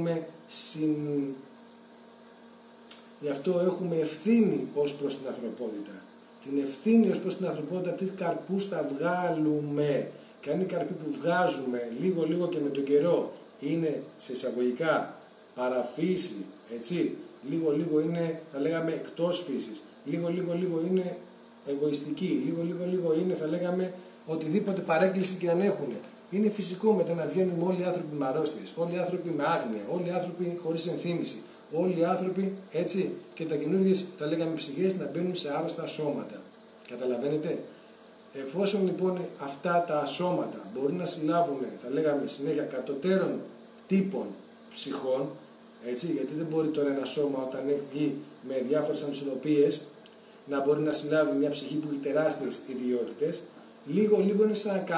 αυτό έχουμε ευθύνη ως προς την ανθρωπότητα. Την ευθύνη ως προς την ανθρωπότητα, τι καρπούς θα βγάλουμε. Και αν οι καρποί που βγάζουμε λίγο και με τον καιρό είναι σε εισαγωγικά παραφύση, έτσι, λίγο είναι, θα λέγαμε, εκτός φύσης, λίγο είναι εγωιστική, λίγο είναι, θα λέγαμε, οτιδήποτε παρέκκληση και αν έχουν. Είναι φυσικό μετά να βγαίνουμε όλοι οι άνθρωποι με αρρώστιες, όλοι οι άνθρωποι με άγνοια, όλοι οι άνθρωποι χωρίς ενθύμηση, όλοι οι άνθρωποι, έτσι, και τα καινούργιες, θα λέγαμε, ψυχές να μπαίνουν σε άρρωστα σώματα. Καταλαβαίνετε? Εφόσον λοιπόν αυτά τα σώματα μπορούν να συλλάβουν, θα λέγαμε συνέχεια, κατωτέρων τύπων ψυχών, έτσι, γιατί δεν μπορεί τώρα ένα σώμα όταν έχει βγει με διάφορες ανισορροπίες να μπορεί να συλλάβει μια ψυχή που έχει τεράστιες ιδιότητες. Λίγο είναι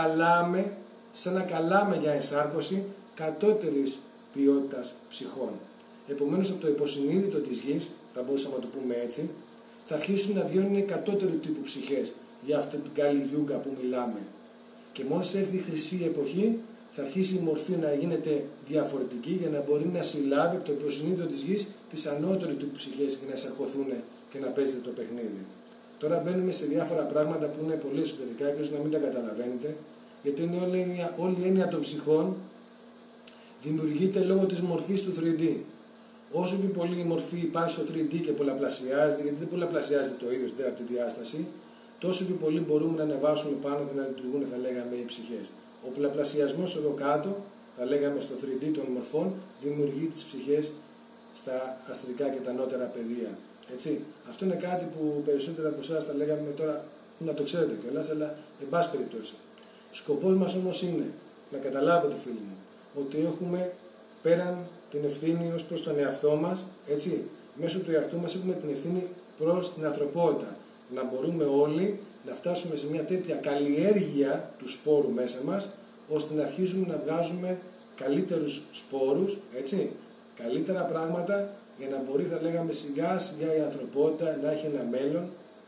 σαν να καλάμε για ενσάρκωση κατώτερης ποιότητας ψυχών. Επομένως από το υποσυνείδητο της γης, θα μπορούσαμε να το πούμε έτσι, θα αρχίσουν να βγαίνουν κατώτερου τύπου ψυχές για αυτή την καλή γιούγκα που μιλάμε. Και μόλις έρθει η χρυσή εποχή, θα αρχίσει η μορφή να γίνεται διαφορετική για να μπορεί να συλλάβει από το υποσυνείδητο της γης τις ανώτερου τύπου ψυχές και να εισαρκωθούν και να παίζεται το παιχνίδι. Τώρα μπαίνουμε σε διάφορα πράγματα που είναι πολύ εσωτερικά και ίσως να μην τα καταλαβαίνετε, γιατί είναι όλη η έννοια των ψυχών δημιουργείται λόγω της μορφής του 3D. Όσο πιο πολύ η μορφή υπάρχει στο 3D και πολλαπλασιάζεται, γιατί δεν πολλαπλασιάζεται το ίδιο στην τέταρτη διάσταση, τόσο πιο πολύ μπορούμε να ανεβάσουμε πάνω και να λειτουργούν, θα λέγαμε, οι ψυχές. Ο πολλαπλασιασμός εδώ κάτω, θα λέγαμε στο 3D των μορφών, δημιουργεί τις ψυχές στα αστρικά και τα ανώτερα πεδία. Έτσι. Αυτό είναι κάτι που περισσότερα από εσάς θα λέγαμε τώρα να το ξέρετε κιόλας, αλλά εν πάση περιπτώσει. Σκοπός μας όμως είναι να καταλάβετε, φίλοι μου, ότι έχουμε πέραν την ευθύνη ως προς τον εαυτό μας, έτσι, μέσω του εαυτού μας έχουμε την ευθύνη προς την ανθρωπότητα. Να μπορούμε όλοι να φτάσουμε σε μια τέτοια καλλιέργεια του σπόρου μέσα μας, ώστε να αρχίζουμε να βγάζουμε καλύτερους σπόρους, έτσι, καλύτερα πράγματα, για να μπορεί, θα λέγαμε, σιγά σιγά η ανθρωπότητα να έχει ένα μέλλον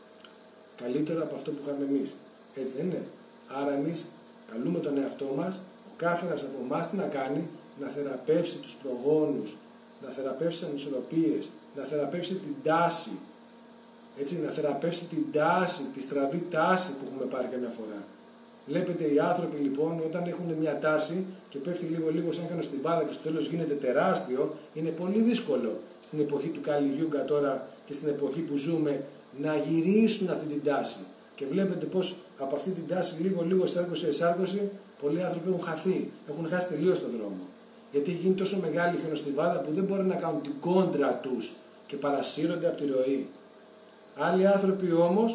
καλύτερο από αυτό που είχαμε εμείς. Έτσι δεν είναι? Άρα εμείς καλούμε τον εαυτό μας, ο κάθε ένας από εμάς τι να κάνει, να θεραπεύσει τους προγόνους, να θεραπεύσει τις ανισορροπίες, να θεραπεύσει την τάση, έτσι, να θεραπεύσει την τάση, τη στραβή τάση που έχουμε πάρει καμιά φορά. Βλέπετε οι άνθρωποι λοιπόν όταν έχουν μια τάση και πέφτει λίγο σαν χιονοστιβάδα και στο τέλος γίνεται τεράστιο, είναι πολύ δύσκολο στην εποχή του Κάλι Γιούγκα τώρα και στην εποχή που ζούμε να γυρίσουν αυτή την τάση. Και βλέπετε πως από αυτή την τάση λίγο εσάρκωση, πολλοί άνθρωποι έχουν χαθεί, έχουν χάσει τελείως τον δρόμο. Γιατί έχει γίνει τόσο μεγάλη χιονοστιβάδα που δεν μπορούν να κάνουν την κόντρα τους και παρασύρονται από τη ροή. Άλλοι άνθρωποι όμως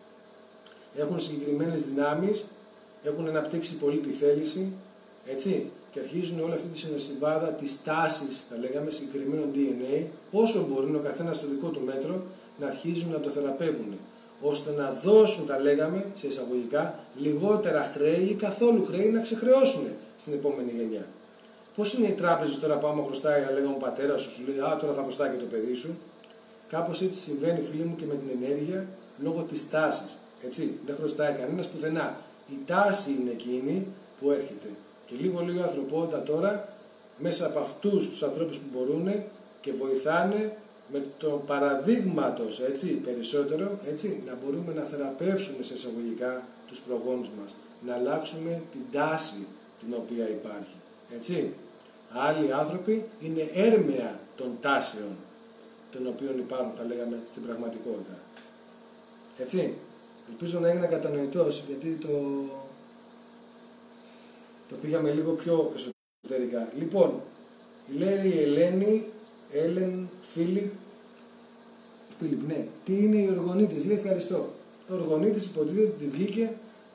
έχουν συγκεκριμένες δυνάμεις, έχουν αναπτύξει πολύ τη θέληση, έτσι, και αρχίζουν όλη αυτή τη χιονοστιβάδα της τάσης, θα λέγαμε, συγκεκριμένων DNA, όσο μπορούν ο καθένας στο δικό του μέτρο, να αρχίζουν να το θεραπεύουν, ώστε να δώσουν, τα λέγαμε, σε εισαγωγικά, λιγότερα χρέη ή καθόλου χρέη να ξεχρεώσουν στην επόμενη γενιά. Πώς είναι οι τράπεζες τώρα που άμα χρωστάει, λέγαμε, ο πατέρας σου, σου λέει, α, τώρα θα χρωστάει και το παιδί σου. Κάπως έτσι συμβαίνει, φίλοι μου, και με την ενέργεια λόγω της τάσης. Έτσι, δεν χρωστάει κανένας πουθενά. Η τάση είναι εκείνη που έρχεται. Και λίγο η ανθρωπότητα τώρα, μέσα από αυτούς τους ανθρώπους που μπορούν και βοηθάνε με το παραδείγματος, έτσι, περισσότερο, έτσι, να μπορούμε να θεραπεύσουμε σε εισαγωγικά τους προγόνους μας. Να αλλάξουμε την τάση την οποία υπάρχει. Έτσι. Άλλοι άνθρωποι είναι έρμεα των τάσεων των οποίων υπάρχουν, τα λέγαμε, στην πραγματικότητα. Έτσι. Ελπίζω να έγινα κατανοητός, γιατί το πήγαμε λίγο πιο εσωτερικά. Λοιπόν, λέει η Ελένη, Φίλιπ, ναι, τι είναι η οργονίτης, λέει ευχαριστώ. Ο οργονίτης υποτίθεται ότι βγήκε,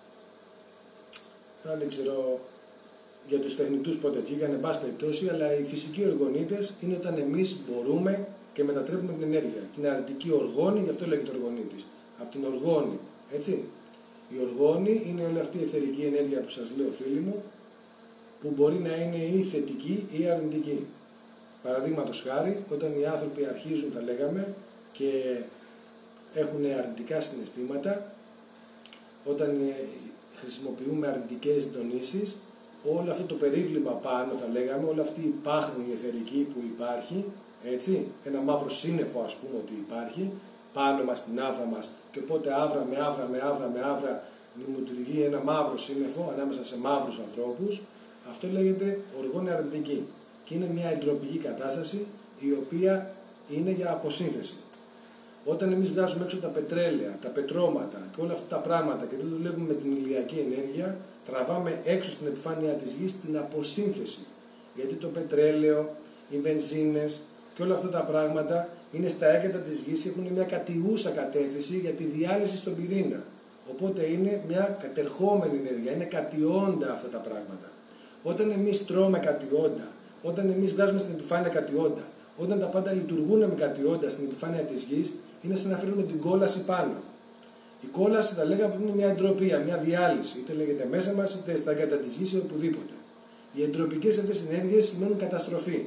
δεν ξέρω για τους τεχνητούς πότε βγήκαν, εν πάση περιπτώσει, αλλά οι φυσικοί οργονίτες είναι όταν εμείς μπορούμε και μετατρέπουμε την ενέργεια. Την αρνητική οργόνη, γι' αυτό λέγεται οργονίτης. Από την οργόνη, έτσι. Η οργόνη είναι όλη αυτή η αιθερική ενέργεια που σας λέω, φίλοι μου, που μπορεί να είναι ή θετική ή αρνητική. Παραδείγματος χάρη, όταν οι άνθρωποι αρχίζουν, τα λέγαμε, και έχουν αρνητικά συναισθήματα, όταν χρησιμοποιούμε αρνητικές συντονίσεις, όλο αυτό το περίβλημα πάνω, θα λέγαμε, όλη αυτή η πάχνη εθερική που υπάρχει, έτσι, ένα μαύρο σύννεφο ας πούμε ότι υπάρχει, πάνω μας στην άβρα μας, και οπότε άβρα με άβρα δημιουργεί ένα μαύρο σύννεφο ανάμεσα σε μαύρους ανθρώπους. Αυτό λέγεται οργόνη αρνητική και είναι μια εντροπική κατάσταση η οποία είναι για αποσύνθεση. Όταν εμείς βγάζουμε έξω τα πετρέλαια, τα πετρώματα και όλα αυτά τα πράγματα και δεν δουλεύουμε με την ηλιακή ενέργεια, τραβάμε έξω στην επιφάνεια της γης την αποσύνθεση. Γιατί το πετρέλαιο, οι βενζίνες και όλα αυτά τα πράγματα είναι στα έγκατα της γης και έχουν μια κατηούσα κατεύθυνση για τη διάλυση στον πυρήνα. Οπότε είναι μια κατερχόμενη ενέργεια, είναι κατιόντα αυτά τα πράγματα. Όταν εμείς τρώμε κατιόντα, όταν εμείς βγάζουμε στην επιφάνεια κατιόντα, όταν τα πάντα λειτουργούν με κατιόντα στην επιφάνεια της γης, είναι σαν να φέρουμε την κόλαση πάνω. Η κόλαση θα λέγαμε ότι είναι μια εντροπία, μια διάλυση, είτε λέγεται μέσα μας, είτε στα έγκατα της γης, είτε οπουδήποτε. Οι εντροπικές αυτές ενέργειες σημαίνουν καταστροφή.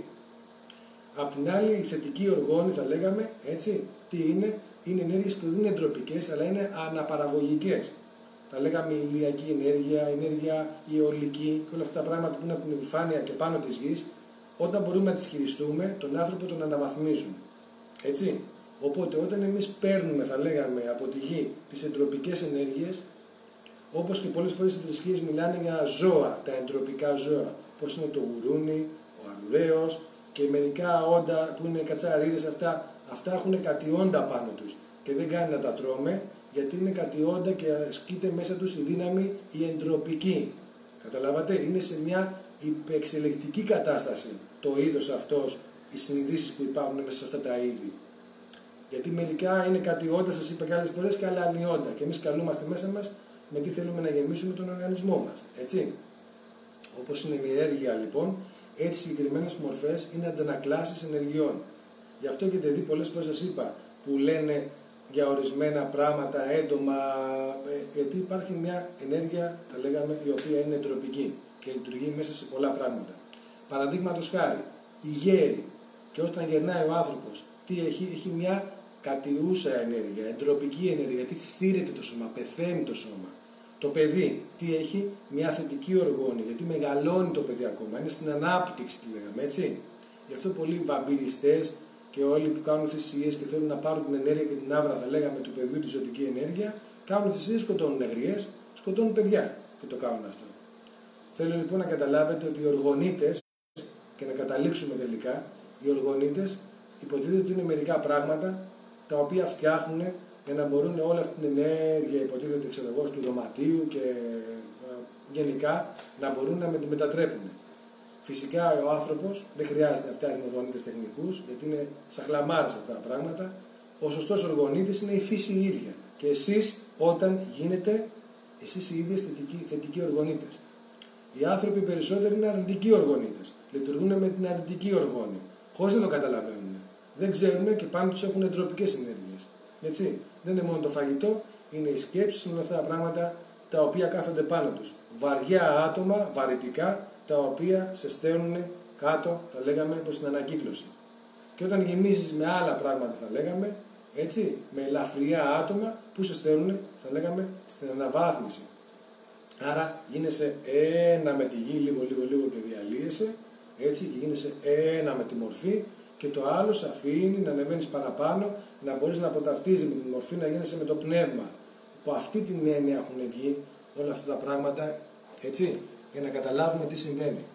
Απ' την άλλη, η θετική οργόνη, θα λέγαμε, έτσι, τι είναι, είναι ενέργειες που δεν είναι εντροπικές, αλλά είναι αναπαραγωγικές. Θα λέγαμε η ηλιακή ενέργεια, η ενέργεια η αιωλική και όλα αυτά τα πράγματα που είναι από την επιφάνεια και πάνω της γης, όταν μπορούμε να τις χειριστούμε, τον άνθρωπο τον αναβαθμίζουν. Έτσι. Οπότε όταν εμείς παίρνουμε, θα λέγαμε, από τη γη τις εντροπικές ενέργειες, όπως και πολλές φορές οι θρησκείες μιλάνε για ζώα, τα εντροπικά ζώα, όπως είναι το γουρούνι, ο αρουραίος και μερικά όντα που είναι κατσαρίδες, αυτά έχουν κατιόντα πάνω τους και δεν κάνει να τα τρώμε, γιατί είναι κατιόντα και ασκείται μέσα τους η δύναμη η εντροπική. Καταλάβατε, είναι σε μια υπεξελεκτική κατάσταση το είδος αυτός, οι συνειδήσεις που υπάρχουν μέσα σε αυτά τα είδη. Γιατί μερικά είναι κατιόντα, σας είπα και άλλες φορές, και άλλα ανιόντα. Και εμείς καλούμαστε μέσα μας με τι θέλουμε να γεμίσουμε τον οργανισμό μας. Έτσι. Όπως είναι η ενέργεια λοιπόν, έτσι συγκεκριμένες μορφές είναι αντανακλάσεις ενεργειών. Γι' αυτό έχετε δει πολλές φορές, σας είπα, που λένε για ορισμένα πράγματα, έντομα, γιατί υπάρχει μια ενέργεια, θα λέγαμε, η οποία είναι εντροπική και λειτουργεί μέσα σε πολλά πράγματα. Παραδείγματος χάρη, η γέρη, και όταν γερνάει ο άνθρωπος, τι έχει μια κατιούσα ενέργεια, εντροπική ενέργεια, γιατί θύρεται το σώμα, πεθαίνει το σώμα. Το παιδί, τι έχει, μια θετική οργόνη, γιατί μεγαλώνει το παιδί ακόμα, είναι στην ανάπτυξη, τη λέγαμε, έτσι. Γι' αυτό πολλοί βαμπυριστές και όλοι που κάνουν θυσίες και θέλουν να πάρουν την ενέργεια και την άβρα, θα λέγαμε, του παιδιού, τη ζωτική ενέργεια, κάνουν θυσίες, σκοτώνουν νεγριές, σκοτώνουν παιδιά και το κάνουν αυτό. Θέλω λοιπόν να καταλάβετε ότι οι οργονίτες, και να καταλήξουμε τελικά, οι οργονίτες υποτίθεται ότι είναι μερικά πράγματα τα οποία φτιάχνουν για να μπορούν όλη αυτή την ενέργεια, υποτίθεται, ξέρω εγώ, του δωματίου και γενικά να μπορούν να τη μετατρέπουν. Φυσικά ο άνθρωπος δεν χρειάζεται να φτιάχνει οργονίτες τεχνικούς, γιατί είναι σαν χλαμάρες αυτά τα πράγματα. Ο σωστός οργονίτης είναι η φύση η ίδια. Και εσείς, όταν γίνετε, εσείς οι ίδιες θετικοί οργονίτες. Οι άνθρωποι περισσότεροι είναι αρνητικοί οργονίτες. Λειτουργούν με την αρνητική οργόνη. Χωρίς να το καταλαβαίνουν. Δεν ξέρουν και πάνω τους έχουν εντροπικές ενέργειες. Έτσι. Δεν είναι μόνο το φαγητό, είναι οι σκέψεις, είναι όλα αυτά τα πράγματα τα οποία κάθονται πάνω τους. Βαριά άτομα, βαρυτικά, τα οποία σε στέλνουν κάτω, θα λέγαμε, προς την ανακύκλωση. Και όταν γεμίζεις με άλλα πράγματα, θα λέγαμε, έτσι, με ελαφριά άτομα, που σε στέλνουν, θα λέγαμε, στην αναβάθμιση. Άρα γίνεσαι ένα με τη γη λίγο και διαλύεσαι, έτσι, και γίνεσαι ένα με τη μορφή, και το άλλο σε αφήνει να ανεβαίνεις παραπάνω, να μπορείς να αποταυτίζεις με τη μορφή, να γίνεσαι με το πνεύμα. Από αυτή την έννοια έχουν βγει όλα αυτά τα πράγματα, έτσι, για να καταλάβουμε τι συμβαίνει.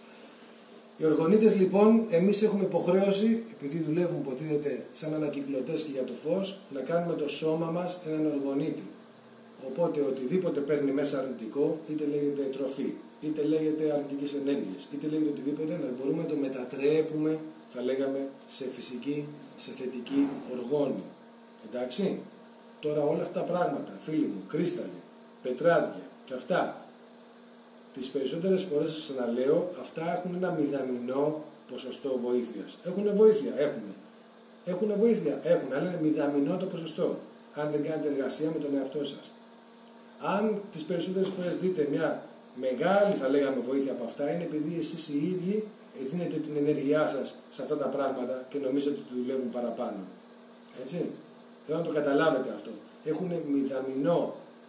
Οι οργονίτες λοιπόν, εμείς έχουμε υποχρέωση, επειδή δουλεύουμε υποτίθεται σαν ανακυκλωτές και για το φως, να κάνουμε το σώμα μας έναν οργονίτη. Οπότε οτιδήποτε παίρνει μέσα αρνητικό, είτε λέγεται τροφή, είτε λέγεται αρνητικές ενέργειες, είτε λέγεται οτιδήποτε, να μπορούμε να το μετατρέπουμε, θα λέγαμε, σε φυσική, σε θετική οργόνη. Εντάξει. Τώρα όλα αυτά τα πράγματα, φίλοι μου, κρίσταλοι, πετράδια και αυτά, τις περισσότερες φορές, ξαναλέω, αυτά έχουν ένα μηδαμινό ποσοστό βοήθειας. Έχουν βοήθεια, έχουν βοήθεια, αλλά είναι μηδαμινό το ποσοστό, αν δεν κάνετε εργασία με τον εαυτό σας. Αν τις περισσότερες φορές δείτε μια μεγάλη, θα λέγαμε, βοήθεια από αυτά, είναι επειδή εσείς οι ίδιοι δίνετε την ενέργειά σας σε αυτά τα πράγματα και νομίζετε ότι δουλεύουν παραπάνω. Έτσι. Θέλω να το καταλάβετε αυτό. Έχουν μηδαμινό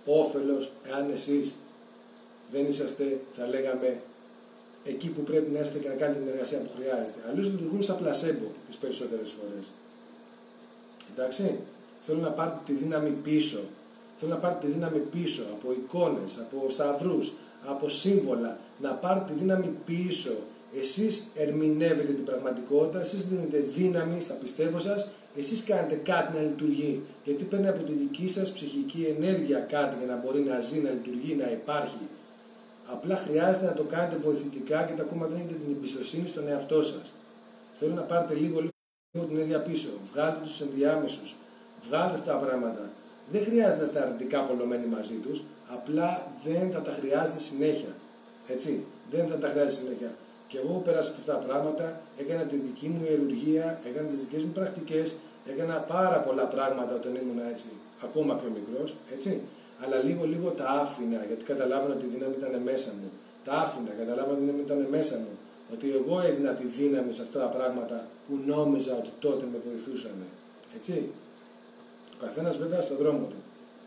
όφελος, εάν εσείς δεν είσαστε, θα λέγαμε, εκεί που πρέπει να είστε και να κάνετε την εργασία που χρειάζεται. Αλλιώς λειτουργούν σαν πλασέμπο τις περισσότερες φορές. Εντάξει, θέλω να πάρετε τη δύναμη πίσω. Θέλω να πάρετε τη δύναμη πίσω από εικόνες, από σταυρούς, από σύμβολα. Να πάρετε τη δύναμη πίσω. Εσείς ερμηνεύετε την πραγματικότητα, εσείς δίνετε δύναμη στα πιστεύω σας, εσείς κάνετε κάτι να λειτουργεί. Γιατί παίρνει από τη δική σας ψυχική ενέργεια κάτι για να μπορεί να ζει, να λειτουργεί, να υπάρχει. Απλά χρειάζεται να το κάνετε βοηθητικά και ακόμα δεν έχετε την εμπιστοσύνη στον εαυτό σας. Θέλω να πάρετε λίγο την ενέργεια πίσω. Βγάλτε τους ενδιάμεσους. Βγάλτε αυτά τα πράγματα. Δεν χρειάζεται να είστε αρνητικά πολλωμένοι μαζί τους. Απλά δεν θα τα χρειάζεται συνέχεια. Έτσι. Δεν θα τα χρειάζεται συνέχεια. Και εγώ πέρασα από αυτά τα πράγματα. Έκανα τη δική μου ιερουργία. Έκανα τις δικές μου πρακτικές. Έκανα πάρα πολλά πράγματα όταν ήμουν έτσι. Ακόμα πιο μικρός. Έτσι. Αλλά λίγο τα άφηνα, γιατί καταλάβαινα ότι η δύναμη ήταν μέσα μου. Τα άφηνα, καταλάβαινα ότι η δύναμη ήταν μέσα μου. Ότι εγώ έδινα τη δύναμη σε αυτά τα πράγματα που νόμιζα ότι τότε με βοηθούσαν. Έτσι. Ο καθένας βέβαια στον δρόμο του.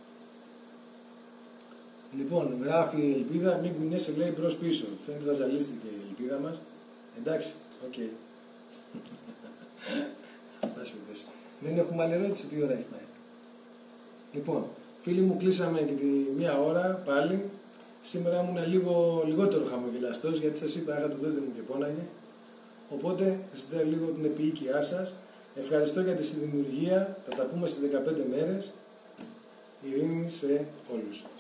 Λοιπόν, γράφει η Ελπίδα, μην κουνιέσαι, λέει, μπρος πίσω. Φαίνεται δαζαλίστηκε η Ελπίδα μας. Εντάξει, οκ. Δεν έχουμε άλλη ερώτηση, τι ώρα έχει πάει. Λοιπόν, φίλοι μου, κλείσαμε και τη μία ώρα πάλι. Σήμερα ήμουν λιγότερο χαμογελαστός, γιατί σας είπα, είχα το δέντε μου και πόναγε. Οπότε ζητάω λίγο την επίοικιά σας. Ευχαριστώ για τη συνδημιουργία. Θα τα πούμε στις 15 μέρες. Ειρήνη σε όλους.